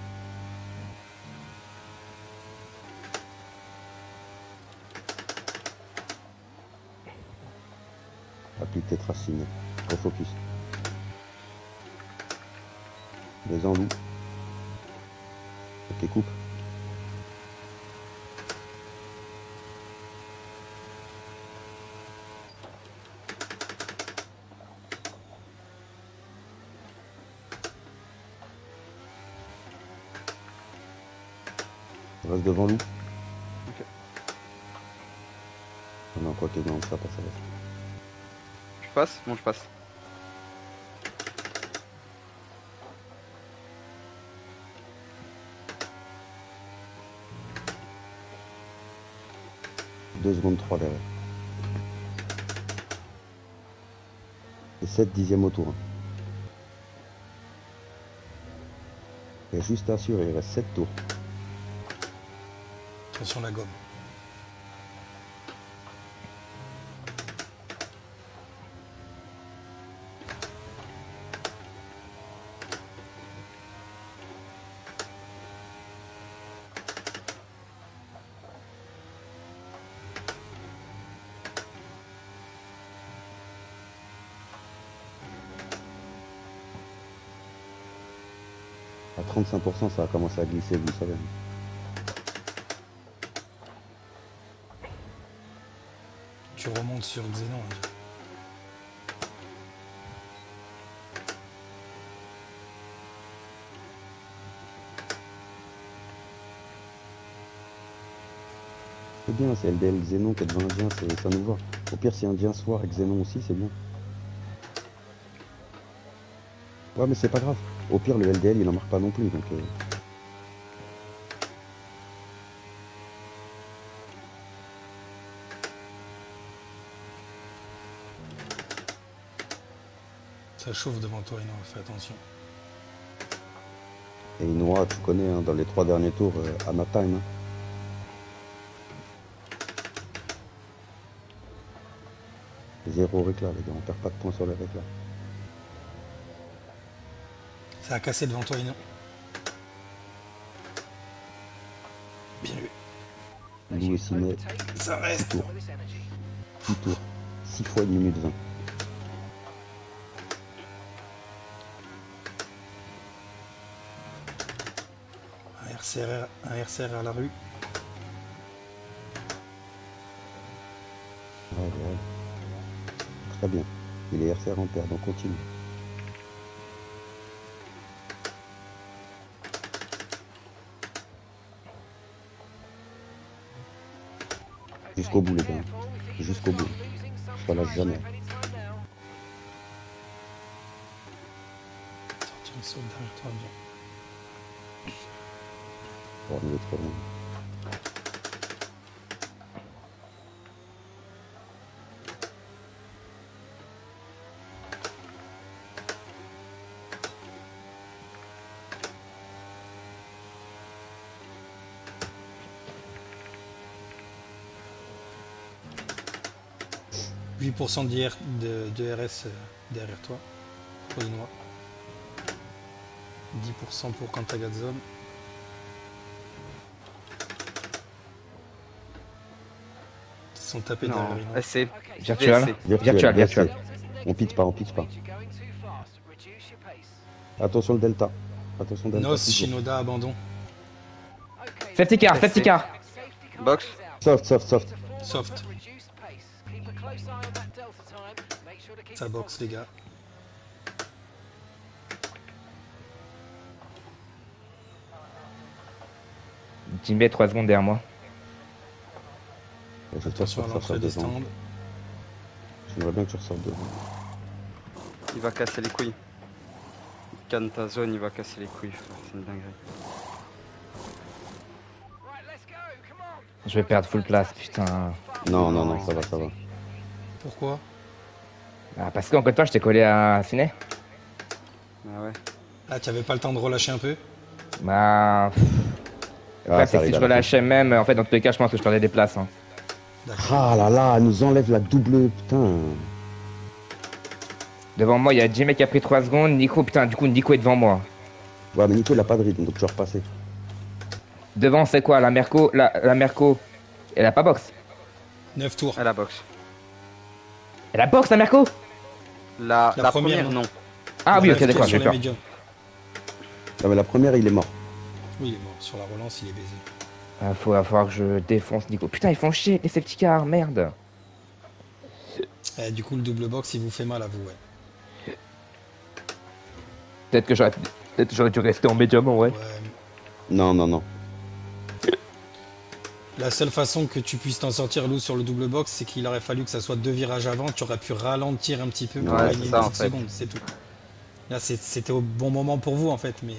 Applique tes traces, Ciné. Refocus. Les en loup. Ok, coupe. Reste devant loup. Ok. Ah non, quoi que non, ça passe, ça passe. Je passe? Bon, je passe. deux secondes trois derrière. Et sept dixièmes au tour. Et juste à assurer, il reste sept tours. Attention la gomme. À trente-cinq pour cent, ça va commencer à glisser, vous le savez. Tu remontes sur Xenon. hein. C'est bien, c'est L D L Xenon qui est devant Indien, c'est- ça nous va. Au pire, si Indien soir et Xenon aussi, c'est bien. Ouais, mais c'est pas grave. Au pire, le L D L, il en marque pas non plus, donc... euh, Ça chauffe devant toi, Ino, fais attention. Et Inoa, tu connais, hein, dans les trois derniers tours, euh, Anna Time. Hein. Zéro réclat, les gars, on perd pas de points sur les réclats. Ça a cassé devant toi, Ino. Bien vu. Lou et Ciné, Ça reste. tours. six tours. six fois une minute vingt. Un R C R, un R C R à la rue. Ouais, ouais. Très bien. Il est R C R en paire, donc continue. Jusqu'au bout, les gars. Jusqu'au bout. Je relâche jamais. Sortir une saute derrière toi, bien. Bon, on est trop loin. huit pour cent d'I R de, de R S euh, derrière toi, pour les noirs. dix pour cent pour Cantagazone. Ils sont tapés Non, derrière les noirs. S C. Virtual. V S C. Virtuel, Virtual, virtuel. virtual. On pitch pas, on pitch pas. Attention le delta. Attention delta. Nos, toujours. Shinoda, abandon. Safety car, safety car. Box. Soft, soft, soft. Soft. Ça boxe, les gars. Team B, trois secondes derrière moi. Et J'espère que Attention à ça l'entrée sort des devant. stands. J'aimerais bien que tu ressortes devant. Il va casser les couilles. Il canne ta zone, il va casser les couilles, frère. C'est une dinguerie. Je vais perdre full place, putain. Non, non, non, ça va, ça va. Pourquoi? Ah, parce qu'encore une fois, je t'ai collé à Ciné. Ah ouais. Ah, tu avais pas le temps de relâcher un peu? Bah. pff, Ah, ouais, ça c'est que arrive si je à la fin. relâchais même, en fait, dans tous les cas, je pense que je perdais des places. Hein. D'accord. Ah là là, elle nous enlève la double. Putain. Devant moi, il y a Jimmy qui a pris trois secondes. Nico, putain, du coup, Nico est devant moi. Ouais, mais Nico, il a pas de rythme, donc tu vas repasser. Devant, c'est quoi? La Merco, la, la Merco, elle a pas box. neuf tours. À la boxe. Elle a box, la Merco? La, La la première, première, non. non. Ah oui, neuf ok, tours d'accord, sur j'ai les peur. médiums. Non, mais la première, il est mort. Oui, il est mort. Sur la relance, il est baisé. Ah, faut va falloir que je défonce Nico. Putain, ils font chier, les safety cars, merde. Eh, du coup, le double box, il vous fait mal à vous, ouais. Peut-être que j'aurais peut-être j'aurais dû rester en médium, ouais. Ouais. Non, non, non. La seule façon que tu puisses t'en sortir, Lou, sur le double box, c'est qu'il aurait fallu que ça soit deux virages avant. Tu aurais pu ralentir un petit peu pour Ouais, gagner c'est une ça, en petite fait. seconde, c'est tout. Là, c'est- c'était au bon moment pour vous, en fait, mais...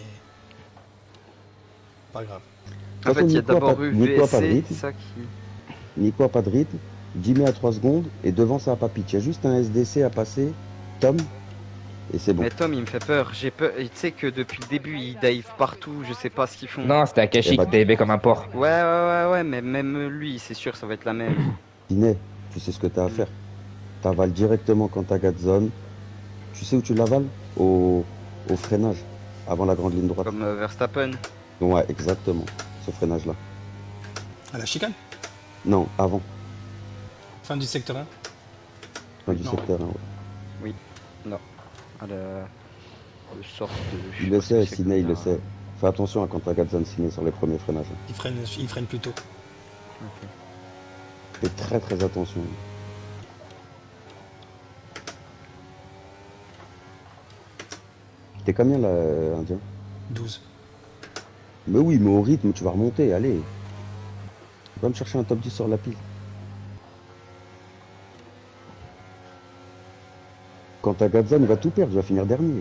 Pas grave. En fait, il y a Nico a d'abord pas- eu Nico a pas de V S C, rythme. ça qui... Nico a pas de rythme. Jimmy à trois secondes. Et devant, ça a pas pitch. Il y a juste un S D C à passer. Tom. Et c'est bon. Mais Tom, il me fait peur. J'ai peur. Et tu sais que depuis le début, ils dive partout. Je sais pas ce qu'ils font. Non, c'était Akashi Eh bah- qui t'a aimé comme un porc. Ouais, ouais, ouais, ouais. Mais même lui, c'est sûr, ça va être la même. Dinet, tu sais ce que t'as à faire. T'avales directement quand t'as gaz zone. Tu sais où tu l'avales au... au freinage. Avant la grande ligne droite. Comme euh, Verstappen. Ouais, exactement. Ce freinage-là. À la chicane, Non, avant. fin du secteur un. Fin du Non, secteur, hein, ouais. À la... Le sort de... je sais Il pas le ce sait, que c'est Ciné, il comme le ça. sait. Fais attention à quand t'as gaz zone Ciné sur les premiers freinages. Il freine, il freine plus tôt. Ok. Fais très très attention. T'es combien là, euh, Indien? douze. Mais oui, mais au rythme, tu vas remonter, allez. Va me chercher un top dix sur la piste. Quand t'as Gadzan, il va tout perdre, il va finir dernier.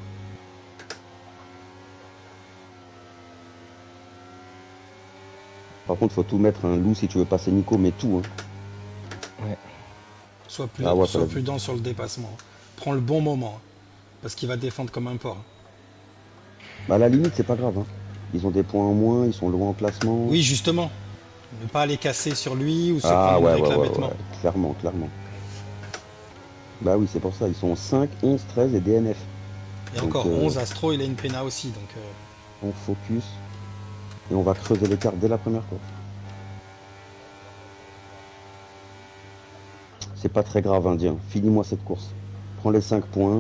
Par contre, faut tout mettre, un loup si tu veux passer Nico, mais tout. Hein. Sois, plus, Ah ouais, sois ça va. prudent sur le dépassement. Prends le bon moment. hein, Parce qu'il va défendre comme un porc. Bah, à la limite, c'est pas grave. Hein. Ils ont des points en moins, ils sont loin en classement. Oui, justement. Ne pas aller casser sur lui ou se Ah prendre ouais, avec ouais, la ouais, bêtement. ouais, clairement, clairement. Bah oui, c'est pour ça, ils sont cinq, onze, treize et D N F. Et Donc, encore, euh, onze, Astro, il a une Pena aussi. Donc, euh, On focus. Et on va creuser l'écart dès la première course. C'est pas très grave, Indien. Finis-moi cette course. Prends les cinq points.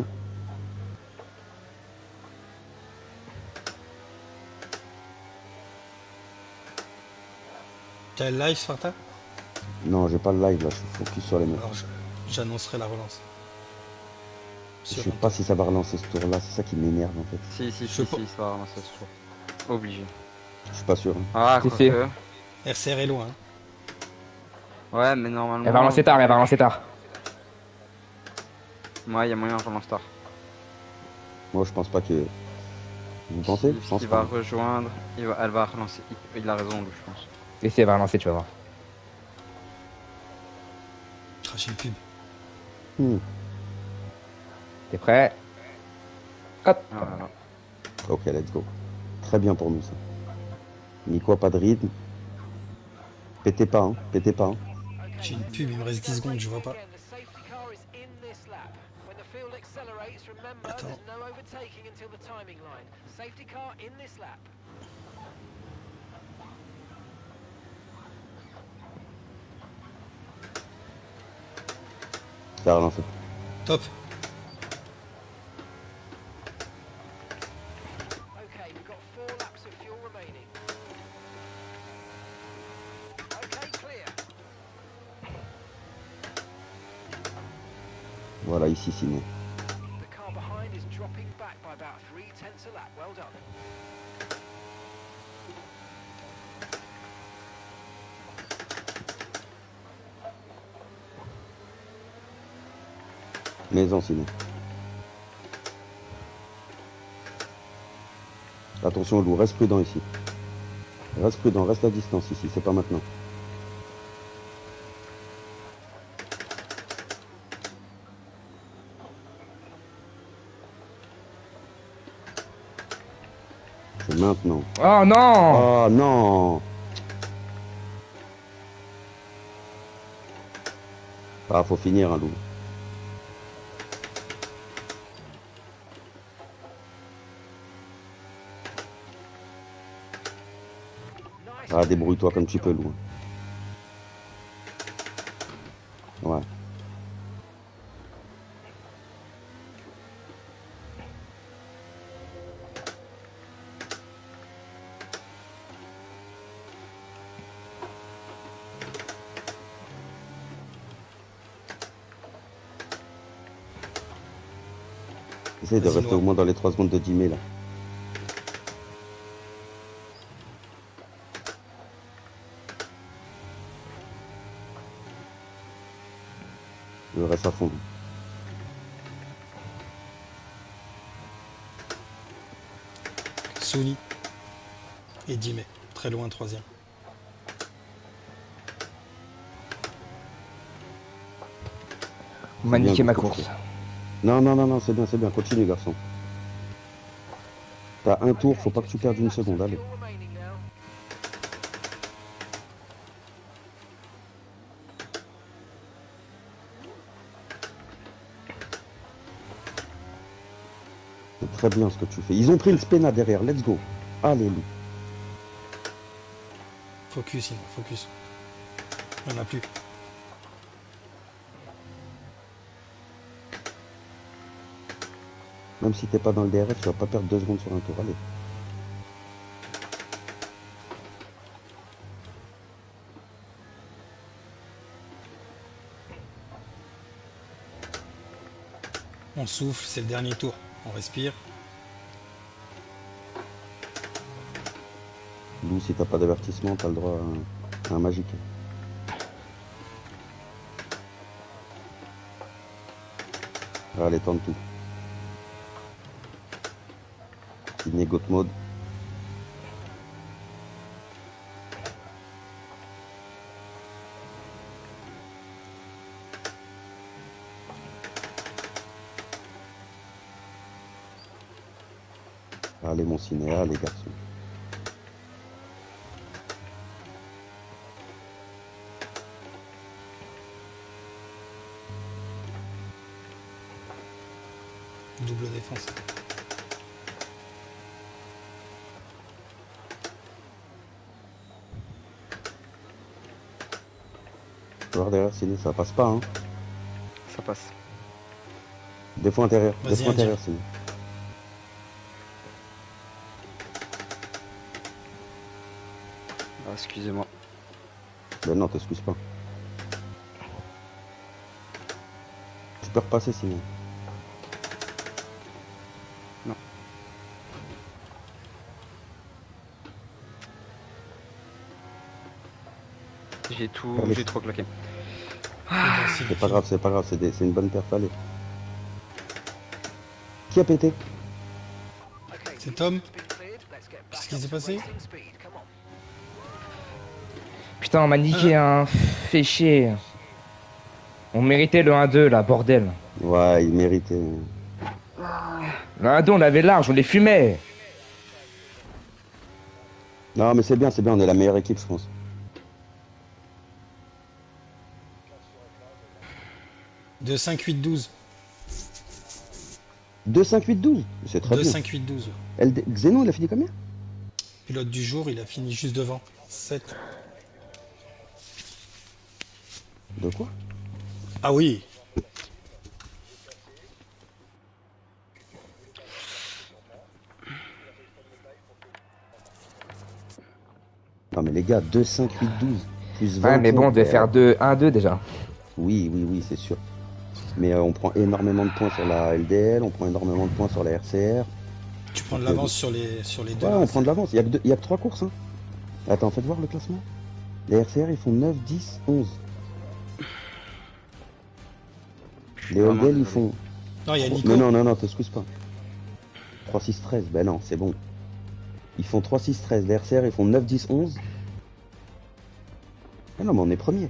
t'as le live, Sparta? Non, j'ai pas le live là, je suis focus sur les meufs. Alors, je- j'annoncerai la relance. Je Sur sais pas si ça va relancer ce tour là, c'est ça qui m'énerve en fait. Si, si, Je si, pe- si, ça va ramasser ce tour. Obligé. Je suis pas sûr. hein. Ah, Si, quoi si. que. R C R est loin. hein. Ouais, mais normalement. Elle va relancer tard, elle va relancer tard. Ouais, il y a moyen de relancer tard. Moi je pense pas que. Vous pensez Il, Je pense il pas. va rejoindre, il va, elle va relancer. Il, il a raison, lui, je pense. Et si elle va relancer, tu vas voir. Ah, j'ai une pub. Hmm. T'es prêt? Hop. Ah, voilà. Ok, let's go. Très bien pour nous ça. Nico a pas de rythme. Pétez pas, hein. Pétez pas. Hein. J'ai une pub, il me reste dix secondes, je vois pas. Attends. Ça a relancé. Top. Okay, we've got four laps of fuel remaining. Okay, clear. Voilà, ici Ciné. The car behind is dropping back by about three tenths a lap. Well done. Maison Ciné. Attention loup, reste prudent ici. Reste prudent, reste à distance ici, c'est pas maintenant. C'est maintenant. Oh non! Oh non! Ah, faut finir, un loup. Ah, débrouille-toi comme tu peux, Lou. Ouais. Essaye de Vas-y, rester Noah. au moins dans les trois secondes de Jimmy là. Je reste à fond. Souni et Dimé, très loin troisième. On m'a bien, niqué ma beaucoup, course. Non, non, non, non, c'est bien, c'est bien. Continue, garçon. T'as un tour, faut pas que tu perdes une seconde. Allez. C'est très bien ce que tu fais. Ils ont pris une spéna derrière. Let's go. Allez, Lou. Focus, il focus. Il n'y en a plus. Même si t'es pas dans le D R S, tu vas pas perdre deux secondes sur un tour. Allez. On souffle, c'est le dernier tour. On respire. Lou, si t'as pas d'avertissement, t'as le droit à un, à un magique. Allez, tente tout. Sydney Goat Mode. Allez, mon cinéa, les garçons. Double défense. Voir derrière, Ciné, ça passe pas, hein. Ça passe. Défaut intérieur. Vas-y, Défaut Indien. intérieur, Ciné. Ah, excusez-moi. Ben non, t'excuses pas. Tu peux repasser, Ciné. J'ai tout, Allez. j'ai trop claqué. C'est pas grave, c'est pas grave, c'est des- c'est une bonne perf, allez. Qui a pété? C'est Tom. Qu'est-ce qui s'est passé? Putain, on m'a niqué un fait chier. On méritait le un deux là, bordel. Ouais, il méritait. Le un deux, on l'avait large, on les fumait. Non, mais c'est bien, c'est bien, on est la meilleure équipe, je pense. deux cinq huit douze. deux cinq huit douze, c'est très deux bien. cinq huit douze. L D Xeno, il a fini combien? Pilote du jour, il a fini juste devant. sept. De quoi? Ah oui. Non, mais les gars, deux cinq huit douze, plus vingt. Ouais, mais bon, on devait euh, faire deux un deux déjà. Oui, oui, oui, c'est sûr. Mais euh, on prend énormément de points sur la L D L, on prend énormément de points sur la R C R. Tu prends de l'avance sur les, sur les deux. Ouais, on prend de l'avance. Il y a que deux- il y a que trois courses. Hein. Attends, faites voir le classement. Les R C R, ils font neuf, dix, onze. Les vraiment L D L, ils désolé. font... Non, il y a Nico. Non, non, non, non, t'excuses pas. trois, six, treize, ben non, c'est bon. Ils font trois, six, treize. Les R C R, ils font neuf, dix, onze. Ah non, mais on est premier.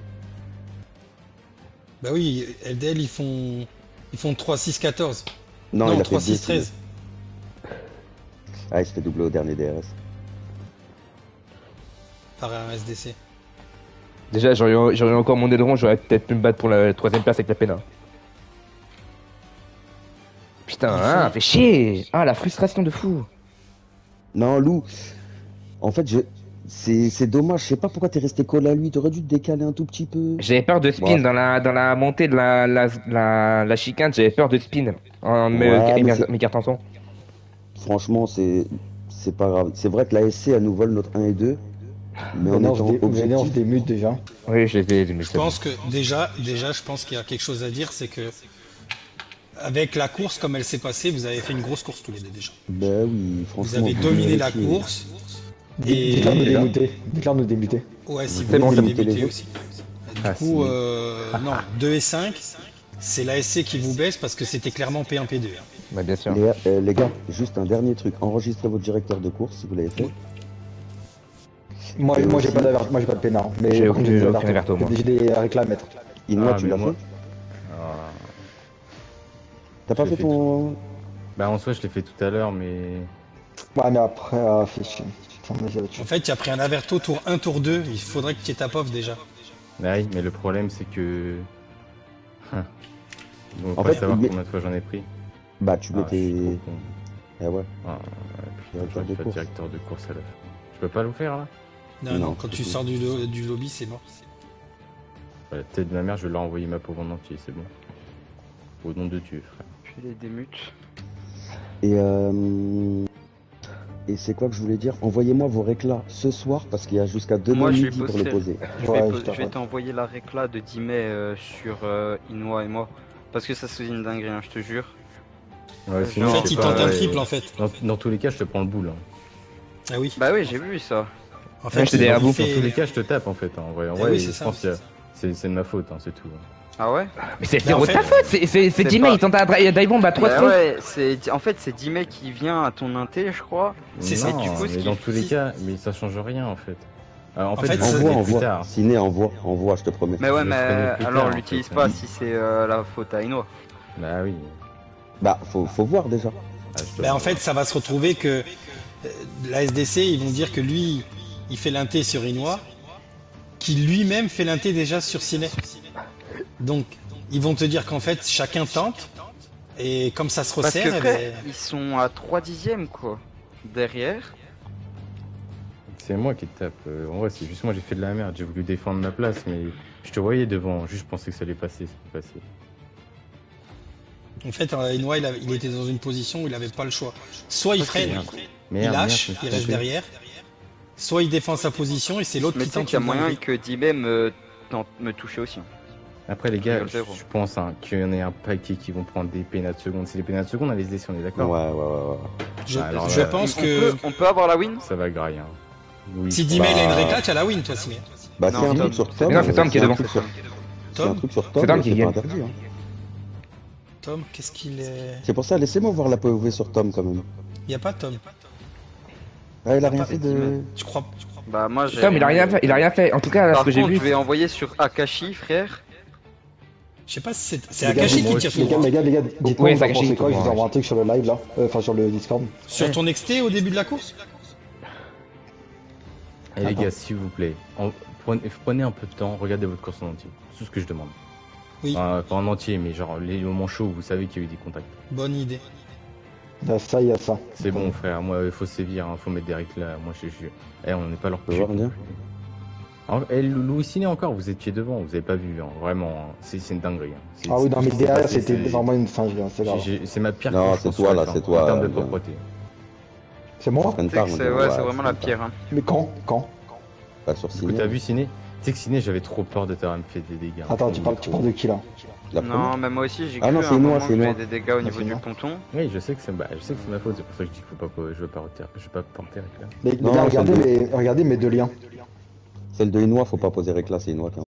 Bah oui, L D L, ils font, ils font trois six quatorze. Non, Non, il a trois fait deux, six treize. Ah, il se fait doubler au dernier D R S. Par un S D C. Déjà, j'aurais j'aurais encore mon aileron, j'aurais peut-être pu me battre pour la troisième place avec la Pena. Putain, Il hein, faut- fait chier. Ah, la frustration de fou. Non, Lou, en fait, je... C'est c'est dommage, je sais pas pourquoi t'es resté collé à lui, t'aurais dû te décaler un tout petit peu. J'avais peur de spin Bon. dans la dans la montée de la la la, la chicane, j'avais peur de spin en me- Ouais, mais m'écar- c'est- m'écartant son. Franchement, c'est c'est pas grave. C'est vrai que la S C, elle nous vole notre un et deux, mais en Venez, on se étant dé- venez, on se objectif. démute déjà. Oui, je les ai mais Je c'est bon. pense que déjà, déjà, je pense qu'il y a quelque chose à dire, c'est que avec la course comme elle s'est passée, vous avez fait une grosse course tous les deux déjà. Ben oui, Vous franchement. avez vous dominé la méritez. course. Et Dites-leur de démuter. Dites-leur de démuter. ouais, si vous C'est bon, voulez c'est bon. débuter Télé- aussi. Du Ah, coup, si. euh, non, deux et cinq, c'est l'A S C qui vous baisse parce que c'était clairement P un P deux. hein. Bah, bien sûr. Les, gars- euh, les gars, juste un dernier truc. Enregistrez votre directeur de course si vous l'avez fait. Moi, Et moi j'ai aussi- pas d'avert- moi j'ai pas de pénard. Mais J'ai par contre, aucun- des aucun avertos. averto, moi. J'ai des réclames à mettre. Inoua, Ah, tu mais l'as moi- fait Ah, T'as pas je fait l'ai ton. Bah en soi je l'ai fait tout à l'heure mais... Ouais, mais après, ah, fait chier. Putain, mais j'avais tué. En fait, tu as pris un averto tour un, tour deux. Il faudrait que tu aies ta pof déjà. Bah oui, mais le problème c'est que... Hein. Ils vont En pas fait, savoir mais- combien de fois j'en ai pris. Bah, tu Ah, mets je suis tes. trop con. Ah ouais. Ah, ouais, putain, Directeur j'aurais de dû faire course. directeur de course à la fin. Je peux pas le faire là? Non, Non, non, quand c'est tu tout. sors du, lo- du lobby, c'est mort. Bah, la tête de ma mère, je vais leur envoyer ma pauvre en entier, c'est bon. Au nom de Dieu, frère. Puis les démutes. Et euh... Et c'est quoi que je voulais dire? Envoyez-moi vos réclats ce soir parce qu'il y a jusqu'à demain Moi, je vais midi pour les bosser. poser. Je Ouais, vais, je po- je vais t'arrête. t'envoyer la récla de dix mai euh, sur euh, Inoua et moi. Parce que ça c'est une dinguerie, hein, je te jure. Ouais, En sinon, En Non, fait, je sais il pas, tente un ouais, triple en fait. Dans, dans tous les cas, je te prends le boule. Hein. Ah oui. Bah oui, j'ai vu ça. En Ouais, j'étais il derrière vous. fait- Dans tous les cas, je te tape en fait. hein. En vrai, en Eh vrai, oui, c'est je ça. pense que c'est c'est de ma faute, hein, c'est tout. Ah ouais? Mais c'est Mais en zéro fait- ta faute, c'est c'est c'est C'est Jimmy, pas- il tente à dri- dive bomb à trois Bah secondes. ouais, c'est en fait c'est dix mai qui vient à ton inté, je crois. C'est ça, Non, du coup, ce mais qui- dans tous les si- cas, mais ça change rien en fait. Alors, en, En fait, fait, je le ça- connais Envoie, plus envoie. tard. Ciné, envoie, envoie, je te promets. Mais ouais, Je le mais connais plus alors tard, en l'utilise fait. pas si c'est euh, la faute à Inoua. Bah oui. Bah, faut, faut voir déjà. Ah, je te- Bah, en fait, ça va se retrouver que euh, la S D C, ils vont dire que lui, il fait l'inté sur Inoua, qui lui-même fait l'inté déjà sur Ciné. Donc, ils vont te dire qu'en fait, chacun tente, et comme ça se Parce resserre, que eh frère, ben, ils sont à trois dixièmes quoi. Derrière. C'est moi qui te tape. Euh, en vrai, c'est juste moi, j'ai fait de la merde. J'ai voulu défendre ma place, mais je te voyais devant. Juste, je pensais que ça allait passer. Ça allait passer. en fait, euh, Inoua, il, a- il était dans une position où il n'avait pas le choix. Soit il Ok, freine, merde. il Merde, lâche, merde, je me il suis reste trompé. derrière, soit il défend sa position, et c'est l'autre Mais qui tu sais tente qu'il y a une moyen dinguerie. que dix mai me, tente- me toucher aussi. Après, les gars, Rigole je, zéro. je pense hein, qu'il y en a un paquet qui vont prendre des pénats de seconde. C'est les pénats de seconde, on les laisse, on est Ouais, d'accord? ouais, ouais, ouais. Je, Ah, alors je là, pense on, que peut, on peut avoir la win. Ça va grailler. Hein. Oui. si Dimay il a une Bah- réclate, tu as la win, toi, Ciné. Bah, Non, c'est un Tom. truc sur Tom. Mais non, c'est Tom euh, qui est un devant. truc sur- C'est un Tom, truc sur Tom, C'est Tom mais qui c'est pas gagne. interdit. Hein. Tom, qu'est-ce qu'il est... C'est pour ça, laissez-moi voir la P O V sur Tom quand même. Il n'y a pas Tom. Ah, il a pas rien fait fait Dimay. de. Je crois. Bah moi j'ai. Tom, il a rien fait, il a rien fait. En tout cas, là, ce Par que j'ai contre, vu. je vais envoyer sur Akashi, frère. Je sais pas si c'est... C'est Les gars, Akashi moi qui tire aussi, tout Les gars, droit. les gars, les gars, dites-moi, Oui, vous ça en cache pensez tout quoi? Je droit, vous envoie ouais. un truc sur le live là, euh, enfin sur le Discord. Sur ton X T au début de la course? Et les Attends. gars, s'il vous plaît, en- prenez, prenez un peu de temps, regardez votre course en entier. C'est tout ce que je demande. Oui, Enfin, pas en entier, mais genre les moments chauds, vous savez qu'il y a eu des contacts. bonne idée. Il y a ça, il y a ça. C'est bon, frère, moi, il faut sévir, hein, faut mettre des règles là. Moi, je suis. Eh, on n'est pas leur peux voir, viens. Eh, Louis Ciné encore, vous étiez devant, vous avez pas vu, hein, vraiment, hein. c'est c'est une dinguerie. hein. C'est- Ah oui, c'est- non mais c'est derrière pas- c'était c'est- vraiment une singerie, hein, c'est grave. j'ai- j'ai- C'est ma pire Non, course, c'est je pense, toi, sur là, la fin, c'est toi, En termes de bien. propreté. C'est moi? Freine C'est pas, que mon c'est gars, ouais, c'est vraiment freine la pas. pire. Hein. Mais quand? Quand? Pas sur Du coup, Ciné. t'as vu Ciné? Tu sais que Ciné, j'avais trop peur de t'avoir fait des dégâts. Attends, tu parles, tu parles de qui là? La première. Non, mais moi aussi j'ai Ah cru non, à c'est un Inoua, moment c'est que je Inoua. faisais des dégâts au Ah, niveau c'est du Inoua. ponton. Oui, je sais que c'est bah, je sais que c'est ma faute, c'est pour ça que je dis qu'il faut pas, je veux pas retirer, je veux pas porter avec là. Mais les Non, gars, c'est regardez bon. mes, regardez mes deux liens. Celle de Inoua, faut pas poser réclat, c'est Inoua qui en